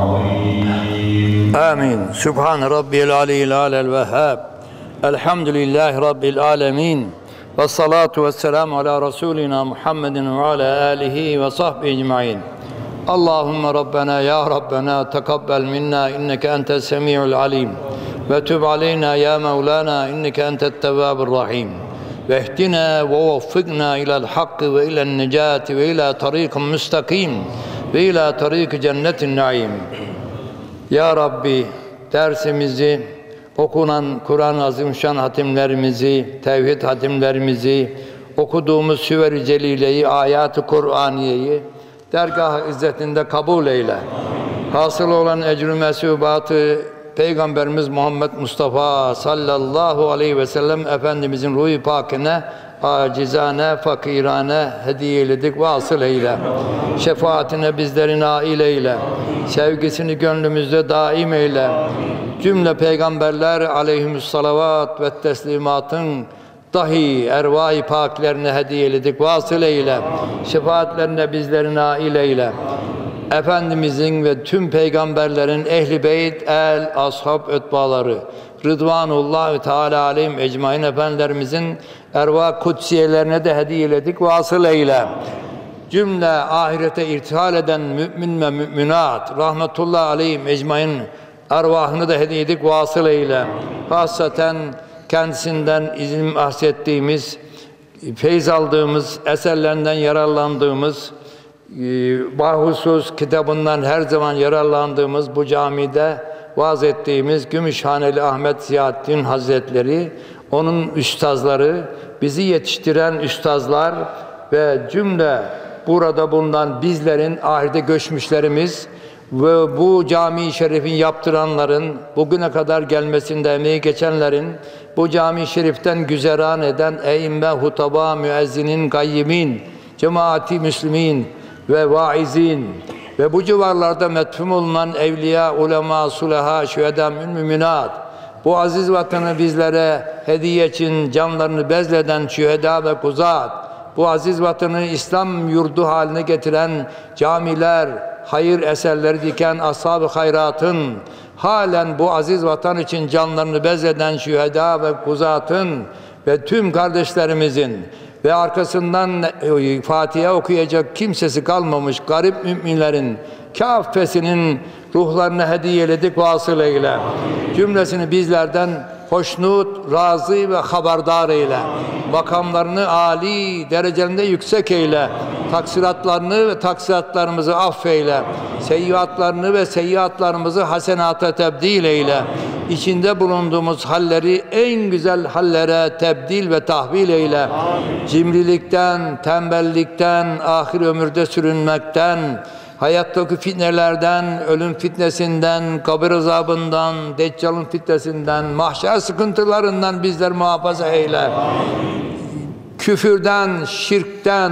العظيم. آمين. سبحان ربي العلي الأعلى الوهاب. الحمد لله رب العالمين. والصلاة والسلام على رسولنا محمد وعلى آله وصحبه أجمعين. اللهم ربنا يا ربنا تقبل منا إنك أنت السميع العليم وتب علينا يا مولانا إنك أنت التواب الرحيم واهدنا ووفقنا إلى الحق وإلى النجاة وإلى طريق مستقيم وإلى طريق جنة النعيم. Ya Rabbi, dersimizi, okunan Kur'an-ı Azimüşşan hatimlerimizi, tevhid hatimlerimizi, okuduğumuz Süver-i Celile'yi, ayat-ı Kur'aniye'yi dergah-ı izzetinde kabul eyle. Hasıl olan ecr-ü mesubatı Peygamberimiz Muhammed Mustafa sallallahu aleyhi ve sellem Efendimizin ruh-i pakine acizane, fakirane hediye eyledik, vasıl eyle. Şefaatine bizleri nail eyle. Sevgisini gönlümüzde daim eyle. Cümle peygamberler aleyhimüssalavat ve teslimatın dahi ervah-i paklerine hediye eyledik, vasıl eyle. Şefaatlerine bizleri nail eyle. Efendimizin ve tüm peygamberlerin ehli beyt, el, ashab, ötbaları, Rıdvanullahi Teala aleyhim ecmaîn efendilerimizin ervah kutsiyelerine de hediye eyledik, vasıl eyle. Cümle ahirete irtihal eden mümin ve müminat, rahmetullahi aleyhim ecmaîn ervahını da hediye ettik, vasıl eyle. Hasaten kendisinden izin bahsettiğimiz, feyz aldığımız, eserlerinden yararlandığımız, bahusus kitabından her zaman yararlandığımız bu camide vaaz ettiğimiz Gümüşhaneli Ahmet Ziyaddin Hazretleri, onun üstazları, bizi yetiştiren üstazlar ve cümle burada bulunan bizlerin ahirete göçmüşlerimiz ve bu cami-i şerifin yaptıranların, bugüne kadar gelmesinde emeği geçenlerin, bu cami-i şeriften güzeran eden e'imme, hutaba, müezzinin, gayyimin, cemaati müslimin ve vaizin ve bu civarlarda metfum olunan evliya, ulema, sulaha, şühedâ, müminat, bu aziz vatanı bizlere hediye için canlarını bezleden şühedâ ve kuzat, bu aziz vatanı İslam yurdu haline getiren camiler, hayır eserleri diken ashab-ı hayratın, halen bu aziz vatan için canlarını bezleden şühedâ ve kuzatın ve tüm kardeşlerimizin ve arkasından Fatiha okuyacak kimsesi kalmamış garip müminlerin kâffesinin ruhlarına hediye eyledik, vasıl eyle. Cümlesini bizlerden hoşnut, razı ve haberdar eyle. Makamlarını âli, derecelerinde yüksek eyle. Taksiratlarını ve taksiratlarımızı affeyle. Seyyiatlarını ve seyyiatlarımızı hasenata tebdil eyle. İçinde bulunduğumuz halleri en güzel hallere tebdil ve tahvil eyle. Cimrilikten, tembellikten, ahir ömürde sürünmekten, hayattaki fitnelerden, ölüm fitnesinden, kabir azabından, Deccal'ın fitnesinden, mahşer sıkıntılarından bizler muhafaza eyle. Küfürden, şirkten,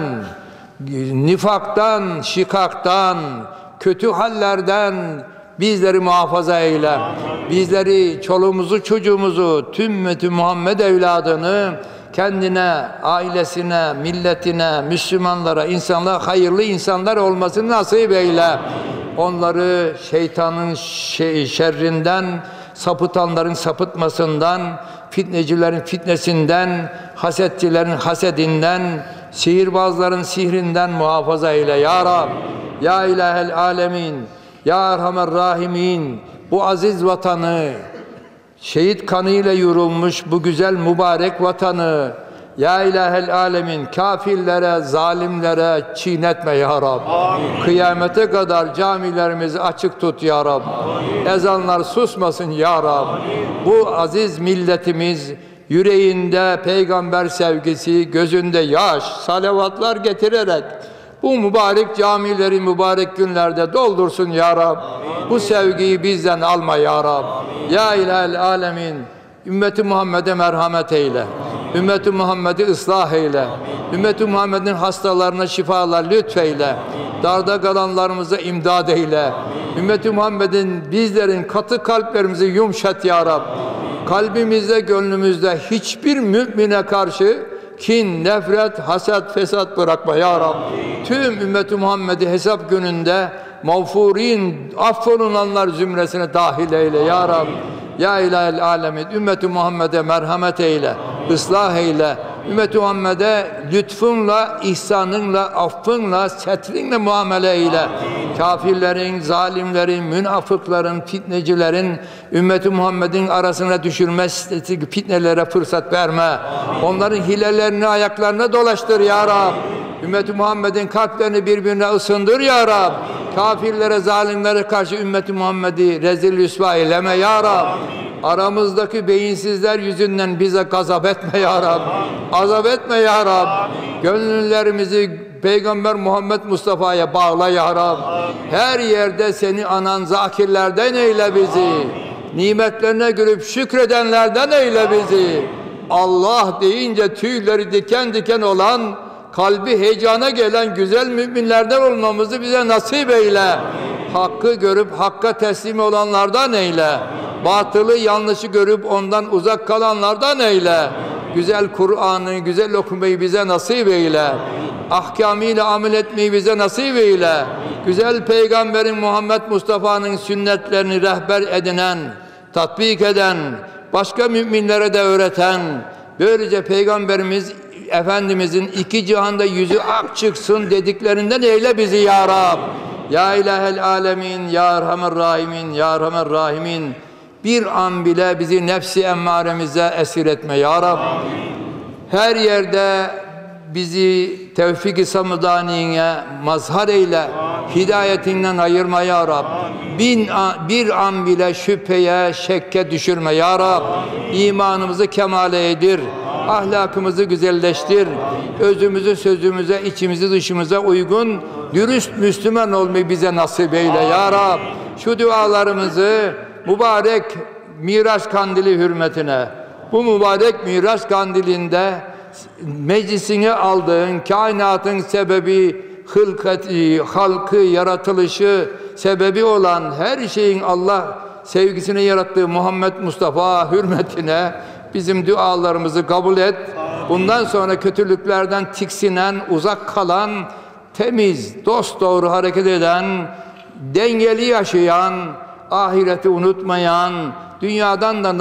nifaktan, şikaktan, kötü hallerden bizleri muhafaza eyle. Bizleri, çoluğumuzu, çocuğumuzu, tüm ümmeti Muhammed evladını kendine, ailesine, milletine, Müslümanlara, insanlara hayırlı insanlar olmasını nasip eyle. Onları şeytanın şerrinden, sapıtanların sapıtmasından, fitnecilerin fitnesinden, hasetçilerin hasedinden, sihirbazların sihrinden muhafaza eyle. Ya Rab, Ya İlahel Alemin, Ya Erhamer Rahimin, bu aziz vatanı, şehit kanıyla yorulmuş bu güzel mübarek vatanı, Ya İlahel Alemin, kafirlere, zalimlere çiğnetme Ya Rab. Amin. Kıyamete kadar camilerimizi açık tut Ya Rab. Amin. Ezanlar susmasın Ya Rab. Amin. Bu aziz milletimiz yüreğinde peygamber sevgisi, gözünde yaş, salavatlar getirerek bu mübarek camileri mübarek günlerde doldursun ya Rab. Bu sevgiyi bizden alma ya Rab. Ya İlahel Alemin, ümmeti Muhammed'e merhamet eyle. Ümmeti Muhammed'i ıslah eyle. Ümmeti Muhammed'in hastalarına şifalar lütfeyle. Darda kalanlarımıza imdad eyle. Ümmeti Muhammed'in bizlerin katı kalplerimizi yumuşat ya Rab. Kalbimizde, gönlümüzde hiçbir mümine karşı kin, nefret, haset, fesat bırakma ya Rab. Tüm ümmeti Muhammed'i hesap gününde mağfurin, affolunanlar zümresine dahil eyle ya Rab. Ya İlahel Alemin, ümmeti Muhammed'e merhamet eyle, ıslah eyle. Ümmeti Muhammed'e lütfunla, ihsanınla, affınla, setrinle muamele eyle. Kafirlerin, zalimlerin, münafıkların, fitnecilerin ümmeti Muhammed'in arasına düşürmesi fitnelere fırsat verme. Onların hilelerini ayaklarına dolaştır ya Rab. Ümmeti Muhammed'in kalplerini birbirine ısındır ya Rab. Kafirlere, zalimlere karşı ümmeti Muhammed'i rezil rüsva eyleme ya Rab. Aramızdaki beyinsizler yüzünden bize gazap etme ya Rab. Azap etme ya Rab. Gönüllerimizi Peygamber Muhammed Mustafa'ya bağla ya Rab. Her yerde seni anan zakirlerden eyle bizi. Nimetlerine görüp şükredenlerden eyle bizi. Allah deyince tüyleri diken diken olan, kalbi heyecana gelen güzel müminlerden olmamızı bize nasip eyle. Hakkı görüp hakka teslim olanlardan eyle. Batılı, yanlışı görüp ondan uzak kalanlardan eyle. Güzel Kur'an'ı, güzel okumayı bize nasip eyle. Ahkamıyla amel etmeyi bize nasip eyle. Güzel Peygamberin Muhammed Mustafa'nın sünnetlerini rehber edinen, tatbik eden, başka müminlere de öğreten, böylece Peygamberimiz Efendimizin iki cihanda yüzü ak çıksın dediklerinden eyle bizi ya Rab. Ya İlahel Alemin, Ya Erhamer Rahimin, Ya Erhamer Rahimin. Bir an bile bizi nefsi emmaremize esir etme ya Rab. Her yerde bizi tevfik-i samudaniye mazhar eyle. Hidayetinden ayırma ya Rab. Bir an bile şüpheye, şekke düşürme ya Rab. İmanımızı kemale edir. Ahlakımızı güzelleştir. Özümüzü, sözümüze, içimizi, dışımıza uygun, dürüst Müslüman olmayı bize nasip eyle ya Rab. Şu dualarımızı mübarek Miraç kandili hürmetine, bu mübarek Miraç kandilinde meclisine aldığın, kainatın sebebi, halkı, yaratılışı sebebi olan her şeyin Allah sevgisine yarattığı Muhammed Mustafa hürmetine bizim dualarımızı kabul et. Bundan sonra kötülüklerden tiksinen, uzak kalan, temiz, dosdoğru hareket eden, dengeli yaşayan, ahireti unutmayan, dünyadan da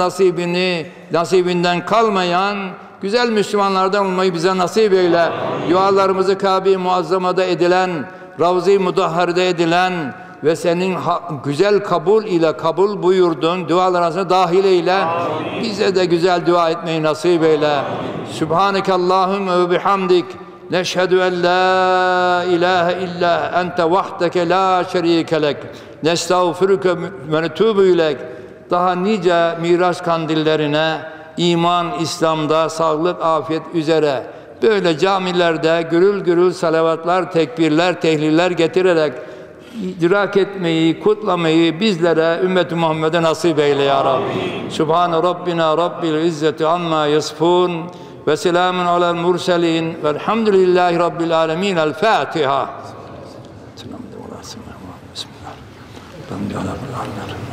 nasibinden kalmayan güzel Müslümanlardan olmayı bize nasip eyle. Dualarımızı Kabe-i Muazzama'da edilen, Ravz-i Mudahhar'da edilen ve senin güzel kabul buyurdun dualar arasına dahil eyle. Bize de güzel dua etmeyi nasip eyle. Sübhaneke Allahümme ve bihamdik. Neşhedü en la ilahe illa ente vahdeke la şerike lek. Nestağfiruke ve netûbü ilek. Daha nice Miraç kandillerine iman, İslam'da sağlık, afiyet üzere böyle camilerde gürül gürül salavatlar, tekbirler, tehliller getirerek idrak etmeyi, kutlamayı bizlere, ümmeti Muhammed'e nasip eyle ya Rabbi. Subhane Rabbina Rabbil İzzeti amma yasifun ve selamun alel murselin velhamdülillahi Rabbil alemin. El Fatiha. Bismillah.